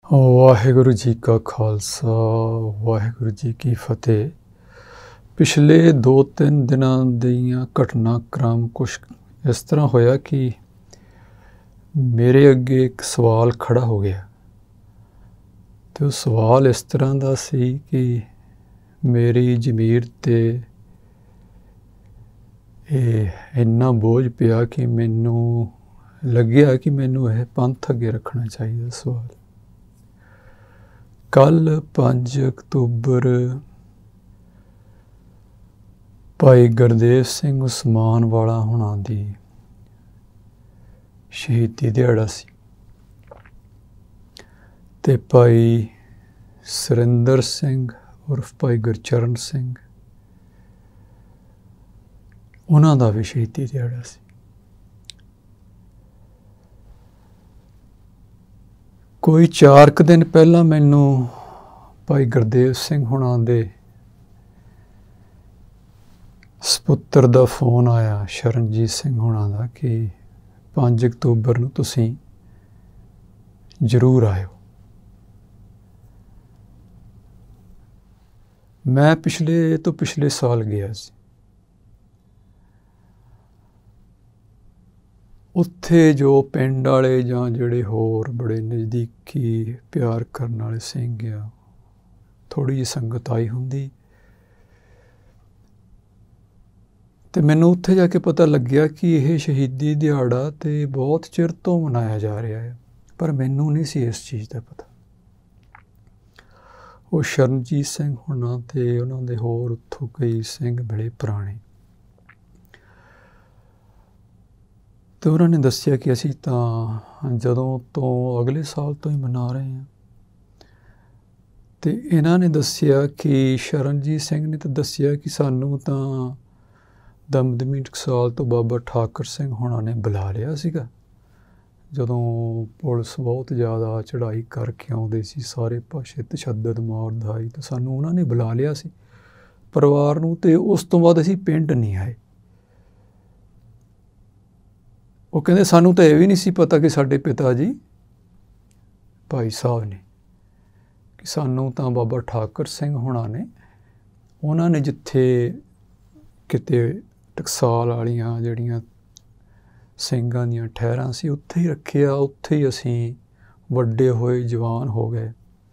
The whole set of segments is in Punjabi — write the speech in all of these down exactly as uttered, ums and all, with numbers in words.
ਵਾਹਿਗੁਰੂ ਜੀ ਕਾ ਖਾਲਸਾ ਵਾਹਿਗੁਰੂ ਜੀ ਕੀ ਫਤਿਹ। ਪਿਛਲੇ ਦੋ ਤਿੰਨ ਦਿਨਾਂ ਦੀਆਂ ਘਟਨਾਕ੍ਰਮ ਕੁਛ ਇਸ ਤਰ੍ਹਾਂ ਹੋਇਆ ਕਿ ਮੇਰੇ ਅੱਗੇ ਇੱਕ ਸਵਾਲ ਖੜਾ ਹੋ ਗਿਆ ਅਤੇ ਉਹ ਸਵਾਲ ਇਸ ਤਰ੍ਹਾਂ ਦਾ ਸੀ ਕਿ ਮੇਰੀ ਜ਼ਮੀਰ 'ਤੇ ਇਹ ਇੰਨਾ ਬੋਝ ਪਿਆ ਕਿ ਮੈਨੂੰ ਲੱਗਿਆ ਕਿ ਮੈਨੂੰ ਇਹ ਪੰਥ ਅੱਗੇ ਰੱਖਣਾ ਚਾਹੀਦਾ ਸਵਾਲ। ਕੱਲ੍ਹ ਪੰਜ ਅਕਤੂਬਰ ਭਾਈ ਗੁਰਦੇਵ ਸਿੰਘ ਉਸਮਾਨ ਵਾਲਾ ਹੁਣਾਂ ਦੀ ਸ਼ਹੀਦੀ ਦਿਹਾੜਾ ਸੀ ਅਤੇ ਭਾਈ ਸੁਰਿੰਦਰ ਸਿੰਘ ਉਰਫ ਭਾਈ ਗੁਰਚਰਨ ਸਿੰਘ ਉਹਨਾਂ ਦਾ ਵੀ ਸ਼ਹੀਦੀ ਦਿਹਾੜਾ ਸੀ। ਕੋਈ ਚਾਰ ਕੁ ਦਿਨ ਪਹਿਲਾਂ ਮੈਨੂੰ ਭਾਈ ਗੁਰਦੇਵ ਸਿੰਘ ਹੁਣਾਂ ਦੇ ਸਪੁੱਤਰ ਦਾ ਫੋਨ ਆਇਆ, ਸ਼ਰਨਜੀਤ ਸਿੰਘ ਹੁਣਾਂ ਦਾ, ਕਿ ਪੰਜ ਅਕਤੂਬਰ ਨੂੰ ਤੁਸੀਂ ਜ਼ਰੂਰ ਆਇਓ। ਮੈਂ ਪਿਛਲੇ ਤੋਂ ਪਿਛਲੇ ਸਾਲ ਗਿਆ ਸੀ। ਉੱਥੇ ਜੋ ਪਿੰਡ ਵਾਲੇ ਜਾਂ ਜਿਹੜੇ ਹੋਰ ਬੜੇ ਨਜ਼ਦੀਕੀ ਪਿਆਰ ਕਰਨ ਵਾਲੇ ਸਿੰਘ ਆ, ਥੋੜ੍ਹੀ ਜਿਹੀ ਸੰਗਤ ਆਈ ਹੁੰਦੀ ਅਤੇ ਮੈਨੂੰ ਉੱਥੇ ਜਾ ਕੇ ਪਤਾ ਲੱਗਿਆ ਕਿ ਇਹ ਸ਼ਹੀਦੀ ਦਿਹਾੜਾ ਤਾਂ ਬਹੁਤ ਚਿਰ ਤੋਂ ਮਨਾਇਆ ਜਾ ਰਿਹਾ ਹੈ, ਪਰ ਮੈਨੂੰ ਨਹੀਂ ਸੀ ਇਸ ਚੀਜ਼ ਦਾ ਪਤਾ। ਉਹ ਸ਼ਰਨਜੀਤ ਸਿੰਘ ਹੁਣਾਂ ਅਤੇ ਉਹਨਾਂ ਦੇ ਹੋਰ ਉੱਥੋਂ ਕਈ ਸਿੰਘ ਬੜੇ ਪੁਰਾਣੇ, ਅਤੇ ਉਹਨਾਂ ਨੇ ਦੱਸਿਆ ਕਿ ਅਸੀਂ ਤਾਂ ਜਦੋਂ ਤੋਂ ਅਗਲੇ ਸਾਲ ਤੋਂ ਹੀ ਮਨਾ ਰਹੇ ਹਾਂ। ਅਤੇ ਇਹਨਾਂ ਨੇ ਦੱਸਿਆ ਕਿ ਸ਼ਰਨਜੀਤ ਸਿੰਘ ਨੇ ਤਾਂ ਦੱਸਿਆ ਕਿ ਸਾਨੂੰ ਤਾਂ ਦਮਦਮੀ ਟਕਸਾਲ ਤੋਂ ਬਾਬਾ ਠਾਕਰ ਸਿੰਘ ਹੁਣਾਂ ਨੇ ਬੁਲਾ ਲਿਆ ਸੀਗਾ, ਜਦੋਂ ਪੁਲਿਸ ਬਹੁਤ ਜ਼ਿਆਦਾ ਚੜ੍ਹਾਈ ਕਰਕੇ ਆਉਂਦੇ ਸੀ, ਸਾਰੇ ਪਾਸੇ ਤਸ਼ੱਦਦ ਮਾਰ ਦਾਈ, ਤਾਂ ਸਾਨੂੰ ਉਹਨਾਂ ਨੇ ਬੁਲਾ ਲਿਆ ਸੀ ਪਰਿਵਾਰ ਨੂੰ, ਅਤੇ ਉਸ ਤੋਂ ਬਾਅਦ ਅਸੀਂ ਪਿੰਡ ਨਹੀਂ ਆਏ। ਉਹ ਕਹਿੰਦੇ ਸਾਨੂੰ ਤਾਂ ਇਹ ਵੀ ਨਹੀਂ ਸੀ ਪਤਾ ਕਿ ਸਾਡੇ ਪਿਤਾ ਜੀ ਭਾਈ ਸਾਹਿਬ ਨੇ, ਕਿ ਸਾਨੂੰ ਤਾਂ ਬਾਬਾ ਠਾਕਰ ਸਿੰਘ ਹੁਣਾਂ ਨੇ, ਉਹਨਾਂ ਨੇ ਜਿੱਥੇ ਕਿਤੇ ਟਕਸਾਲ ਵਾਲੀਆਂ ਜਿਹੜੀਆਂ ਸਿੰਘਾਂ ਦੀਆਂ ਠਹਿਰਾਂ ਸੀ ਉੱਥੇ ਹੀ ਰੱਖਿਆ, ਉੱਥੇ ਹੀ ਅਸੀਂ ਵੱਡੇ ਹੋਏ, ਜਵਾਨ ਹੋ ਗਏ।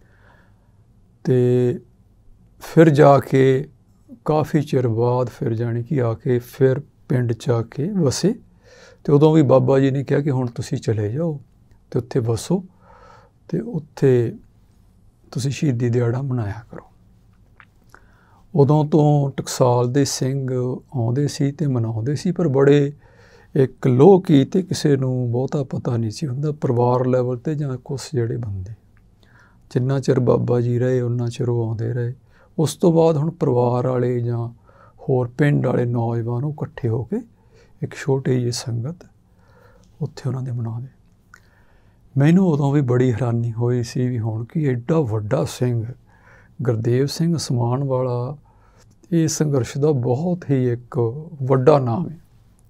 ਅਤੇ ਫਿਰ ਜਾ ਕੇ ਕਾਫੀ ਚਿਰ ਬਾਅਦ ਫਿਰ ਜਾਣੀ ਕਿ ਆ ਕੇ ਫਿਰ ਪਿੰਡ 'ਚ ਆ ਕੇ ਵਸੇ, ਅਤੇ ਉਦੋਂ ਵੀ ਬਾਬਾ ਜੀ ਨੇ ਕਿਹਾ ਕਿ ਹੁਣ ਤੁਸੀਂ ਚਲੇ ਜਾਓ ਅਤੇ ਉੱਥੇ ਵਸੋ ਅਤੇ ਉੱਥੇ ਤੁਸੀਂ ਸ਼ਹੀਦੀ ਦਿਹਾੜਾ ਮਨਾਇਆ ਕਰੋ। ਉਦੋਂ ਤੋਂ ਟਕਸਾਲ ਦੇ ਸਿੰਘ ਆਉਂਦੇ ਸੀ ਅਤੇ ਮਨਾਉਂਦੇ ਸੀ, ਪਰ ਬੜੇ ਇੱਕ ਲੋਹ ਕੀ ਅਤੇ ਕਿਸੇ ਨੂੰ ਬਹੁਤਾ ਪਤਾ ਨਹੀਂ ਸੀ ਹੁੰਦਾ ਪਰਿਵਾਰ ਲੈਵਲ 'ਤੇ ਜਾਂ ਕੁਛ ਜਿਹੜੇ ਬੰਦੇ। ਜਿੰਨਾ ਚਿਰ ਬਾਬਾ ਜੀ ਰਹੇ ਉਨਾ ਚਿਰ ਉਹ ਆਉਂਦੇ ਰਹੇ। ਉਸ ਤੋਂ ਬਾਅਦ ਹੁਣ ਪਰਿਵਾਰ ਵਾਲੇ ਜਾਂ ਹੋਰ ਪਿੰਡ ਵਾਲੇ ਨੌਜਵਾਨ ਉਹ ਇਕੱਠੇ ਹੋ ਕੇ ਇੱਕ ਛੋਟੀ ਜਿਹੀ ਸੰਗਤ ਉੱਥੇ ਉਹਨਾਂ ਦੇ ਮਨਾਉਂਦੇ। ਮੈਨੂੰ ਉਦੋਂ ਵੀ ਬੜੀ ਹੈਰਾਨੀ ਹੋਈ ਸੀ ਵੀ ਹੁਣ ਕਿ ਐਡਾ ਵੱਡਾ ਸਿੰਘ ਗੁਰਦੇਵ ਸਿੰਘ ਉਸਮਾਨ ਵਾਲਾ, ਇਹ ਸੰਘਰਸ਼ ਦਾ ਬਹੁਤ ਹੀ ਇੱਕ ਵੱਡਾ ਨਾਮ ਹੈ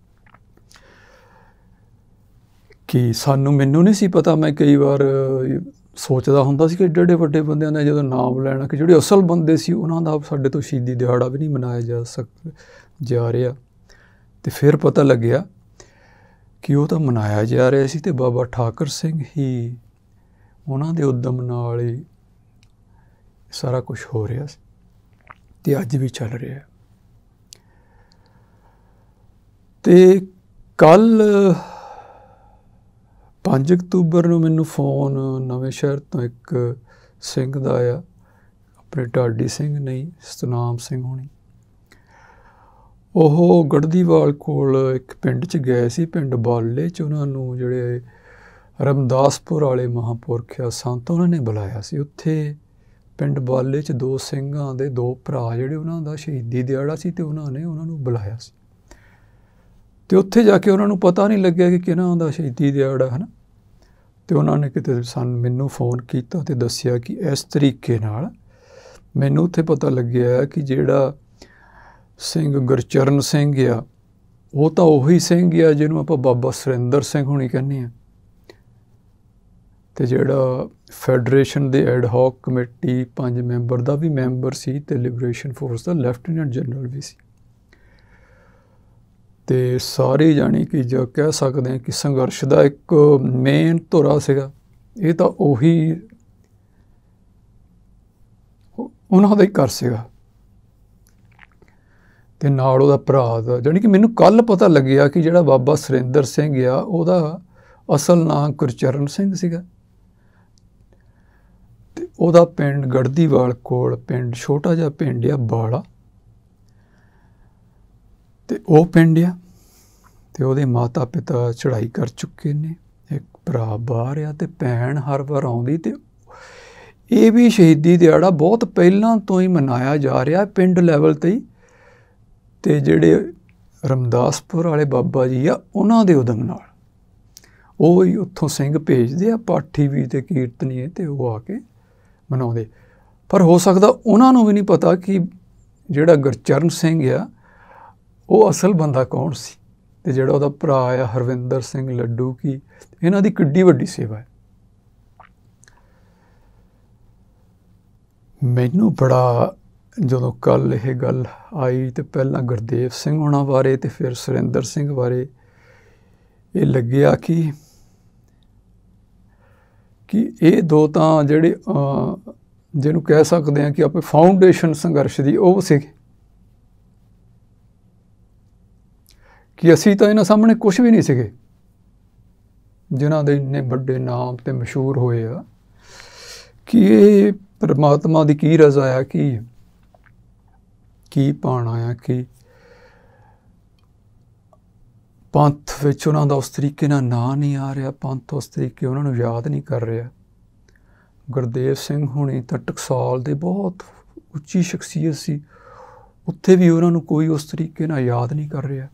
ਕਿ ਸਾਨੂੰ ਮੈਨੂੰ ਨਹੀਂ ਸੀ ਪਤਾ। ਮੈਂ ਕਈ ਵਾਰ ਸੋਚਦਾ ਹੁੰਦਾ ਸੀ ਕਿ ਐਡੇ ਐਡੇ ਵੱਡੇ ਬੰਦਿਆਂ ਦਾ ਜਦੋਂ ਨਾਮ ਲੈਣਾ, ਕਿ ਜਿਹੜੇ ਅਸਲ ਬੰਦੇ ਸੀ ਉਹਨਾਂ ਦਾ ਸਾਡੇ ਤੋਂ ਸ਼ਹੀਦੀ ਦਿਹਾੜਾ ਵੀ ਨਹੀਂ ਮਨਾਇਆ ਜਾ ਸਕ ਜਾ ਰਿਹਾ। ਅਤੇ ਫਿਰ ਪਤਾ ਲੱਗਿਆ ਕਿ ਉਹ ਤਾਂ ਮਨਾਇਆ ਜਾ ਰਿਹਾ ਸੀ ਅਤੇ ਬਾਬਾ ਠਾਕਰ ਸਿੰਘ ਹੀ, ਉਹਨਾਂ ਦੇ ਉੱਦਮ ਨਾਲ ਹੀ ਸਾਰਾ ਕੁਛ ਹੋ ਰਿਹਾ ਸੀ ਅਤੇ ਅੱਜ ਵੀ ਚੱਲ ਰਿਹਾ। ਅਤੇ ਕੱਲ੍ਹ ਪੰਜ ਅਕਤੂਬਰ ਨੂੰ ਮੈਨੂੰ ਫੋਨ ਨਵੇਂ ਸ਼ਹਿਰ ਤੋਂ ਇੱਕ ਸਿੰਘ ਦਾ ਆਇਆ, ਆਪਣੇ ਢਾਡੀ ਸਿੰਘ ਨਹੀਂ, ਸਤਨਾਮ ਸਿੰਘ ਹੋਣੀ। ਉਹ ਗੜਦੀਵਾਲ ਕੋਲ ਇੱਕ ਪਿੰਡ 'ਚ ਗਏ ਸੀ, ਪਿੰਡ ਬਾਲੇ 'ਚ। ਉਹਨਾਂ ਨੂੰ ਜਿਹੜੇ ਰਮਦਾਸਪੁਰ ਵਾਲੇ ਮਹਾਂਪੁਰਖ ਆ ਸੰਤ, ਉਹਨਾਂ ਨੇ ਬੁਲਾਇਆ ਸੀ। ਉੱਥੇ ਪਿੰਡ ਬਾਲੇ 'ਚ ਦੋ ਸਿੰਘਾਂ ਦੇ ਦੋ ਭਰਾ ਜਿਹੜੇ, ਉਹਨਾਂ ਦਾ ਸ਼ਹੀਦੀ ਦਿਹਾੜਾ ਸੀ ਅਤੇ ਉਹਨਾਂ ਨੇ ਉਹਨਾਂ ਨੂੰ ਬੁਲਾਇਆ ਸੀ। ਅਤੇ ਉੱਥੇ ਜਾ ਕੇ ਉਹਨਾਂ ਨੂੰ ਪਤਾ ਨਹੀਂ ਲੱਗਿਆ ਕਿ ਕਿਹਨਾਂ ਦਾ ਸ਼ਹੀਦੀ ਦਿਹਾੜਾ ਹੈ ਨਾ। ਅਤੇ ਉਹਨਾਂ ਨੇ ਕਿਤੇ ਸਾਨੂੰ ਮੈਨੂੰ ਫੋਨ ਕੀਤਾ ਅਤੇ ਦੱਸਿਆ ਕਿ ਇਸ ਤਰੀਕੇ ਨਾਲ ਮੈਨੂੰ ਉੱਥੇ ਪਤਾ ਲੱਗਿਆ ਕਿ ਜਿਹੜਾ ਸਿੰਘ ਗੁਰਚਰਨ ਸਿੰਘ ਆ, ਉਹ ਤਾਂ ਉਹੀ ਸਿੰਘ ਆ ਜਿਹਨੂੰ ਆਪਾਂ ਬਾਬਾ ਸੁਰਿੰਦਰ ਸਿੰਘ ਹੋਣੀ ਕਹਿੰਦੇ ਹਾਂ। ਅਤੇ ਜਿਹੜਾ ਫੈਡਰੇਸ਼ਨ ਦੇ ਐਡ ਹੌਕ ਕਮੇਟੀ ਪੰਜ ਮੈਂਬਰ ਦਾ ਵੀ ਮੈਂਬਰ ਸੀ ਅਤੇ ਲਿਬਰੇਸ਼ਨ ਫੋਰਸ ਦਾ ਲੈਫਟੀਨੈਂਟ ਜਨਰਲ ਵੀ ਸੀ। ਅਤੇ ਸਾਰੇ ਜਾਣੀ ਕਿ ਜੋ ਕਹਿ ਸਕਦੇ ਹਾਂ ਕਿ ਸੰਘਰਸ਼ ਦਾ ਇੱਕ ਮੇਨ ਧੁਰਾ ਸੀਗਾ, ਇਹ ਤਾਂ ਉਹੀ ਉਹਨਾਂ ਦਾ ਹੀ ਘਰ ਸੀਗਾ। ਅਤੇ ਨਾਲ ਉਹਦਾ ਭਰਾ ਦਾ, ਜਾਣੀ ਕਿ ਮੈਨੂੰ ਕੱਲ੍ਹ ਪਤਾ ਲੱਗਿਆ ਕਿ ਜਿਹੜਾ ਬਾਬਾ ਸੁਰਿੰਦਰ ਸਿੰਘ ਆ ਉਹਦਾ ਅਸਲ ਨਾਂ ਗੁਰਚਰਨ ਸਿੰਘ ਸੀਗਾ, ਅਤੇ ਉਹਦਾ ਪਿੰਡ ਗੜਦੀਵਾਲ ਕੋਲ ਪਿੰਡ ਛੋਟਾ ਜਿਹਾ ਪਿੰਡ ਆ ਬਾਲਾ, ਅਤੇ ਉਹ ਪਿੰਡ ਆ। ਅਤੇ ਉਹਦੇ ਮਾਤਾ ਪਿਤਾ ਚੜ੍ਹਾਈ ਕਰ ਚੁੱਕੇ ਨੇ, ਇੱਕ ਭਰਾ ਬਾਹਰ ਆ ਅਤੇ ਭੈਣ ਹਰ ਵਾਰ ਆਉਂਦੀ। ਅਤੇ ਇਹ ਵੀ ਸ਼ਹੀਦੀ ਦਿਹਾੜਾ ਬਹੁਤ ਪਹਿਲਾਂ ਤੋਂ ਹੀ ਮਨਾਇਆ ਜਾ ਰਿਹਾ ਪਿੰਡ ਲੈਵਲ 'ਤੇ ਹੀ। ਅਤੇ ਜਿਹੜੇ ਰਮਦਾਸਪੁਰ ਵਾਲੇ ਬਾਬਾ ਜੀ ਆ ਉਹਨਾਂ ਦੇ ਉਦਮ ਨਾਲ ਉਹ ਹੀ ਉੱਥੋਂ ਸਿੰਘ ਭੇਜਦੇ ਆ, ਪਾਠੀ ਵੀ ਅਤੇ ਕੀਰਤਨੀਏ, ਅਤੇ ਉਹ ਆ ਕੇ ਮਨਾਉਂਦੇ। ਪਰ ਹੋ ਸਕਦਾ ਉਹਨਾਂ ਨੂੰ ਵੀ ਨਹੀਂ ਪਤਾ ਕਿ ਜਿਹੜਾ ਗੁਰਚਰਨ ਸਿੰਘ ਆ ਉਹ ਅਸਲ ਬੰਦਾ ਕੌਣ ਸੀ, ਅਤੇ ਜਿਹੜਾ ਉਹਦਾ ਭਰਾ ਆ ਹਰਵਿੰਦਰ ਸਿੰਘ ਲੱਡੂ, ਕੀ ਇਹਨਾਂ ਦੀ ਕਿੱਡੀ ਵੱਡੀ ਸੇਵਾ ਹੈ। ਮੈਨੂੰ ਬੜਾ ਜਦੋਂ ਕੱਲ੍ਹ ਇਹ ਗੱਲ ਆਈ ਅਤੇ ਪਹਿਲਾਂ ਗੁਰਦੇਵ ਸਿੰਘ ਹੋਣਾ ਬਾਰੇ ਅਤੇ ਫਿਰ ਸੁਰਿੰਦਰ ਸਿੰਘ ਬਾਰੇ ਇਹ ਲੱਗਿਆ ਕਿ ਕਿ ਇਹ ਦੋ ਤਾਂ ਜਿਹੜੇ ਜਿਹਨੂੰ ਕਹਿ ਸਕਦੇ ਹਾਂ ਕਿ ਆਪਣੇ ਫਾਊਂਡੇਸ਼ਨ ਸੰਘਰਸ਼ ਦੀ ਉਹ ਸੀਗੇ, ਕਿ ਅਸੀਂ ਤਾਂ ਇਹਨਾਂ ਸਾਹਮਣੇ ਕੁਛ ਵੀ ਨਹੀਂ ਸੀਗੇ, ਜਿਨ੍ਹਾਂ ਦੇ ਇੰਨੇ ਵੱਡੇ ਨਾਮ 'ਤੇ ਮਸ਼ਹੂਰ ਹੋਏ ਆ। ਕਿ ਇਹ ਪਰਮਾਤਮਾ ਦੀ ਕੀ ਰਜ਼ਾ ਆ, ਕੀ ਕੀ ਪਾਣਾ ਆ, ਕਿ ਪੰਥ ਵਿੱਚ ਉਹਨਾਂ ਦਾ ਉਸ ਤਰੀਕੇ ਨਾਲ ਨਾਂ ਨਹੀਂ ਆ ਰਿਹਾ, ਪੰਥ ਉਸ ਤਰੀਕੇ ਉਹਨਾਂ ਨੂੰ ਯਾਦ ਨਹੀਂ ਕਰ ਰਿਹਾ। ਗੁਰਦੇਵ ਸਿੰਘ ਹੁਣੀ ਤਾਂ ਟਕਸਾਲ ਦੇ ਬਹੁਤ ਉੱਚੀ ਸ਼ਖਸੀਅਤ ਸੀ, ਉੱਥੇ ਵੀ ਉਹਨਾਂ ਨੂੰ ਕੋਈ ਉਸ ਤਰੀਕੇ ਨਾਲ ਯਾਦ ਨਹੀਂ ਕਰ ਰਿਹਾ।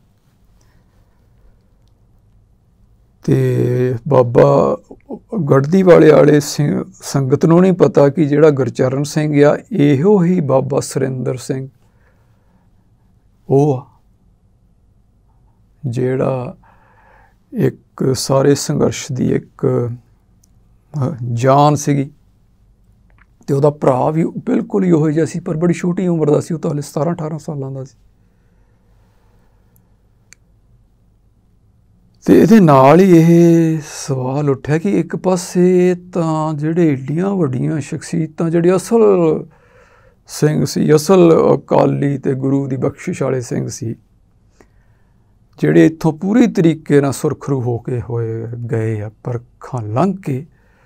ਅਤੇ ਬਾਬਾ ਗੜਦੀਵਾਲੇ ਵਾਲੇ ਸਿੰਘ ਸੰਗਤ ਨੂੰ ਨਹੀਂ ਪਤਾ ਕਿ ਜਿਹੜਾ ਗੁਰਚਰਨ ਸਿੰਘ ਆ ਇਹੋ ਹੀ ਬਾਬਾ ਸੁਰਿੰਦਰ ਸਿੰਘ ਉਹ ਆ ਜਿਹੜਾ ਇੱਕ ਸਾਰੇ ਸੰਘਰਸ਼ ਦੀ ਇੱਕ ਜਾਨ ਸੀਗੀ। ਅਤੇ ਉਹਦਾ ਭਰਾ ਵੀ ਬਿਲਕੁਲ ਹੀ ਉਹੋ ਜਿਹਾ ਸੀ, ਪਰ ਬੜੀ ਛੋਟੀ ਉਮਰ ਦਾ ਸੀ, ਉਹ ਤਾਂ ਹਾਲੇ ਸਤਾਰਾਂ ਅਠਾਰਾਂ ਸਾਲਾਂ ਦਾ ਸੀ। ਅਤੇ ਇਹਦੇ ਨਾਲ ਹੀ ਇਹ ਸਵਾਲ ਉੱਠਿਆ ਕਿ ਇੱਕ ਪਾਸੇ ਤਾਂ ਜਿਹੜੇ ਏਡੀਆਂ ਵੱਡੀਆਂ ਸ਼ਖਸੀਅਤਾਂ ਜਿਹੜੇ ਅਸਲ ਸਿੰਘ ਸੀ, ਅਸਲ ਅਕਾਲੀ ਅਤੇ ਗੁਰੂ ਦੀ ਬਖਸ਼ਿਸ਼ ਵਾਲੇ ਸਿੰਘ ਸੀ, ਜਿਹੜੇ ਇੱਥੋਂ ਪੂਰੀ ਤਰੀਕੇ ਨਾਲ ਸੁਰਖਰੂ ਹੋ ਕੇ ਹੋਏ ਗਏ ਆ, ਪਰਖਾਂ ਲੰਘ ਕੇ,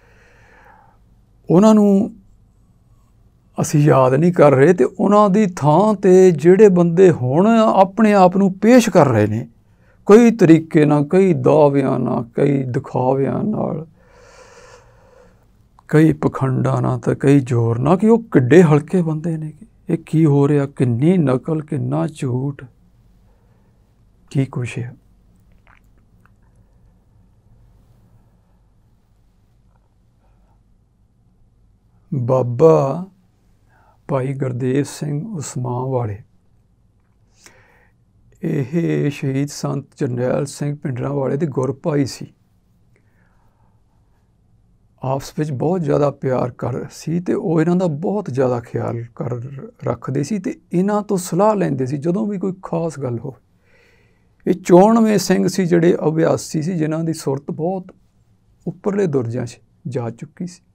ਉਹਨਾਂ ਨੂੰ ਅਸੀਂ ਯਾਦ ਨਹੀਂ ਕਰ ਰਹੇ। ਅਤੇ ਉਹਨਾਂ ਦੀ ਥਾਂ 'ਤੇ ਜਿਹੜੇ ਬੰਦੇ ਹੁਣ ਆਪਣੇ ਆਪ ਨੂੰ ਪੇਸ਼ ਕਰ ਰਹੇ ਨੇ ਕਈ ਤਰੀਕੇ ਨਾਲ, ਕਈ ਦਾਅਵਿਆਂ ਨਾਲ, ਕਈ ਦਿਖਾਵਿਆਂ ਨਾਲ, ਕਈ ਪਖੰਡਾਂ ਨਾਲ ਅਤੇ ਕਈ ਜ਼ੋਰ ਨਾਲ, ਕਿ ਉਹ ਕਿੱਡੇ ਹਲਕੇ ਬੰਦੇ ਨੇ। ਇਹ ਕੀ ਹੋ ਰਿਹਾ, ਕਿੰਨੀ ਨਕਲ, ਕਿੰਨਾ ਝੂਠ, ਕੀ ਕੁਛ ਹੈ। ਬਾਬਾ ਭਾਈ ਗੁਰਦੇਵ ਸਿੰਘ ਉਸਮਾਂ ਵਾਲੇ, ਇਹ ਸ਼ਹੀਦ ਸੰਤ ਜਰਨੈਲ ਸਿੰਘ ਭਿੰਡਰਾਂਵਾਲੇ ਦੇ ਗੁਰ ਭਾਈ ਸੀ। ਆਪਸ ਵਿੱਚ ਬਹੁਤ ਜ਼ਿਆਦਾ ਪਿਆਰ ਕਰ ਸੀ ਅਤੇ ਉਹ ਇਹਨਾਂ ਦਾ ਬਹੁਤ ਜ਼ਿਆਦਾ ਖਿਆਲ ਕਰ ਰੱਖਦੇ ਸੀ ਅਤੇ ਇਹਨਾਂ ਤੋਂ ਸਲਾਹ ਲੈਂਦੇ ਸੀ ਜਦੋਂ ਵੀ ਕੋਈ ਖਾਸ ਗੱਲ ਹੋਵੇ। ਇਹ ਚੋਣਵੇਂ ਸਿੰਘ ਸੀ ਜਿਹੜੇ ਅਭਿਆਸੀ ਸੀ, ਜਿਨ੍ਹਾਂ ਦੀ ਸੁਰਤ ਬਹੁਤ ਉੱਪਰਲੇ ਦੁਰਜਿਆਂ 'ਚ ਜਾ ਚੁੱਕੀ ਸੀ।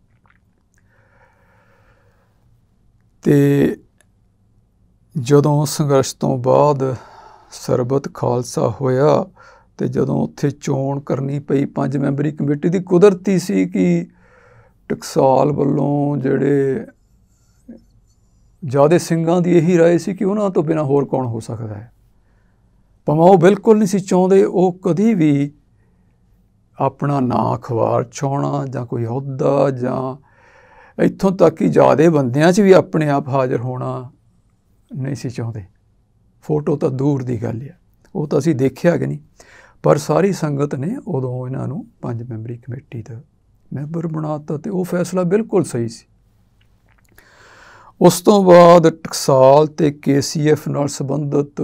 ਅਤੇ ਜਦੋਂ ਸੰਘਰਸ਼ ਤੋਂ ਬਾਅਦ ਸਰਬਤ ਖਾਲਸਾ ਹੋਇਆ ਅਤੇ ਜਦੋਂ ਉੱਥੇ ਚੋਣ ਕਰਨੀ ਪਈ ਪੰਜ ਮੈਂਬਰੀ ਕਮੇਟੀ ਦੀ, ਕੁਦਰਤੀ ਸੀ ਕਿ ਟਕਸਾਲ ਵੱਲੋਂ ਜਿਹੜੇ ਜ਼ਿਆਦਾ ਸਿੰਘਾਂ ਦੀ ਇਹੀ ਰਾਏ ਸੀ ਕਿ ਉਹਨਾਂ ਤੋਂ ਬਿਨਾਂ ਹੋਰ ਕੌਣ ਹੋ ਸਕਦਾ ਹੈ। ਭਾਵੇਂ ਉਹ ਬਿਲਕੁਲ ਨਹੀਂ ਸੀ ਚਾਹੁੰਦੇ ਉਹ ਕਦੀ ਵੀ ਆਪਣਾ ਨਾਂ ਅਖਬਾਰ 'ਚ ਆਉਣਾ ਜਾਂ ਕੋਈ ਅਹੁਦਾ, ਜਾਂ ਇੱਥੋਂ ਤੱਕ ਕਿ ਜ਼ਿਆਦਾ ਬੰਦਿਆਂ 'ਚ ਵੀ ਆਪਣੇ ਆਪ ਹਾਜ਼ਰ ਹੋਣਾ ਨਹੀਂ ਸੀ ਚਾਹੁੰਦੇ। ਫੋਟੋ ਤਾਂ ਦੂਰ ਦੀ ਗੱਲ ਆ, ਉਹ ਤਾਂ ਅਸੀਂ ਦੇਖਿਆ ਕਿ ਨਹੀਂ, ਪਰ ਸਾਰੀ ਸੰਗਤ ਨੇ ਉਦੋਂ ਇਹਨਾਂ ਨੂੰ ਪੰਜ ਮੈਂਬਰੀ ਕਮੇਟੀ ਦਾ ਮੈਂਬਰ ਬਣਾ ਦਿੱਤਾ ਅਤੇ ਉਹ ਫੈਸਲਾ ਬਿਲਕੁਲ ਸਹੀ ਸੀ। ਉਸ ਤੋਂ ਬਾਅਦ ਟਕਸਾਲ ਅਤੇ ਕੇ ਸੀ ਐਫ ਨਾਲ ਸੰਬੰਧਿਤ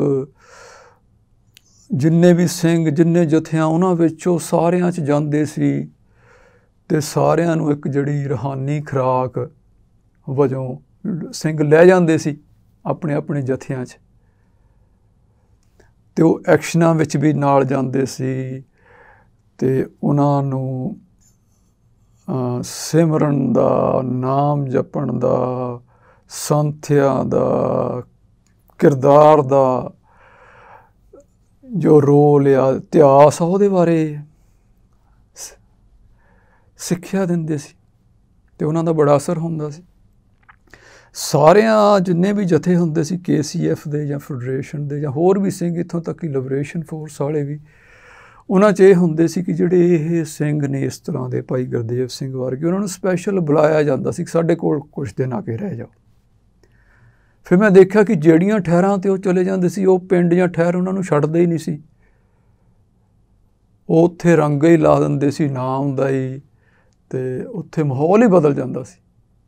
ਜਿੰਨੇ ਵੀ ਸਿੰਘ, ਜਿੰਨੇ ਜਥਿਆਂ, ਉਹਨਾਂ ਵਿੱਚ ਉਹ ਸਾਰਿਆਂ 'ਚ ਜਾਂਦੇ ਸੀ ਤੇ ਸਾਰਿਆਂ ਨੂੰ ਇੱਕ ਜਿਹੜੀ ਰੂਹਾਨੀ ਖੁਰਾਕ ਵਜੋਂ ਸਿੰਘ ਲੈ ਜਾਂਦੇ ਸੀ ਆਪਣੇ ਆਪਣੇ ਜਥਿਆਂ 'ਚ, ਤੇ ਉਹ ਐਕਸ਼ਨਾਂ ਵਿੱਚ ਵੀ ਨਾਲ ਜਾਂਦੇ ਸੀ ਤੇ ਉਹਨਾਂ ਨੂੰ ਸਿਮਰਨ ਦਾ, ਨਾਮ ਜਪਣ ਦਾ, ਸੰਥਿਆ ਦਾ, ਕਿਰਦਾਰ ਦਾ ਜੋ ਰੋਲ ਆ, ਇਤਿਹਾਸ ਆ, ਉਹਦੇ ਬਾਰੇ ਸਿੱਖਿਆ ਦਿੰਦੇ ਸੀ ਤੇ ਉਹਨਾਂ ਦਾ ਬੜਾ ਅਸਰ ਹੁੰਦਾ ਸੀ। ਸਾਰਿਆਂ ਜਿੰਨੇ ਵੀ ਜਥੇ ਹੁੰਦੇ ਸੀ ਕੇ ਸੀ ਐਫ ਦੇ ਜਾਂ ਫੈਡਰੇਸ਼ਨ ਦੇ ਜਾਂ ਹੋਰ ਵੀ ਸਿੰਘ, ਇੱਥੋਂ ਤੱਕ ਕਿ ਲਿਬਰੇਸ਼ਨ ਫੋਰਸ ਵਾਲੇ ਵੀ, ਉਹਨਾਂ 'ਚ ਇਹ ਹੁੰਦੇ ਸੀ ਕਿ ਜਿਹੜੇ ਇਹ ਸਿੰਘ ਨੇ ਇਸ ਤਰ੍ਹਾਂ ਦੇ, ਭਾਈ ਗੁਰਦੇਵ ਸਿੰਘ ਵਰਗੇ, ਉਹਨਾਂ ਨੂੰ ਸਪੈਸ਼ਲ ਬੁਲਾਇਆ ਜਾਂਦਾ ਸੀ ਕਿ ਸਾਡੇ ਕੋਲ ਕੁਛ ਦਿਨ ਆ ਕੇ ਰਹਿ ਜਾਓ। ਫਿਰ ਮੈਂ ਦੇਖਿਆ ਕਿ ਜਿਹੜੀਆਂ ਠਹਿਰਾਂ 'ਤੇ ਉਹ ਚਲੇ ਜਾਂਦੇ ਸੀ, ਉਹ ਪਿੰਡ ਜਾਂ ਠਹਿਰ ਉਹਨਾਂ ਨੂੰ ਛੱਡਦੇ ਹੀ ਨਹੀਂ ਸੀ, ਉਹ ਉੱਥੇ ਰੰਗ ਹੀ ਲਾ ਦਿੰਦੇ ਸੀ ਨਾਮ ਦਾ ਹੀ, ਅਤੇ ਉੱਥੇ ਮਾਹੌਲ ਹੀ ਬਦਲ ਜਾਂਦਾ ਸੀ।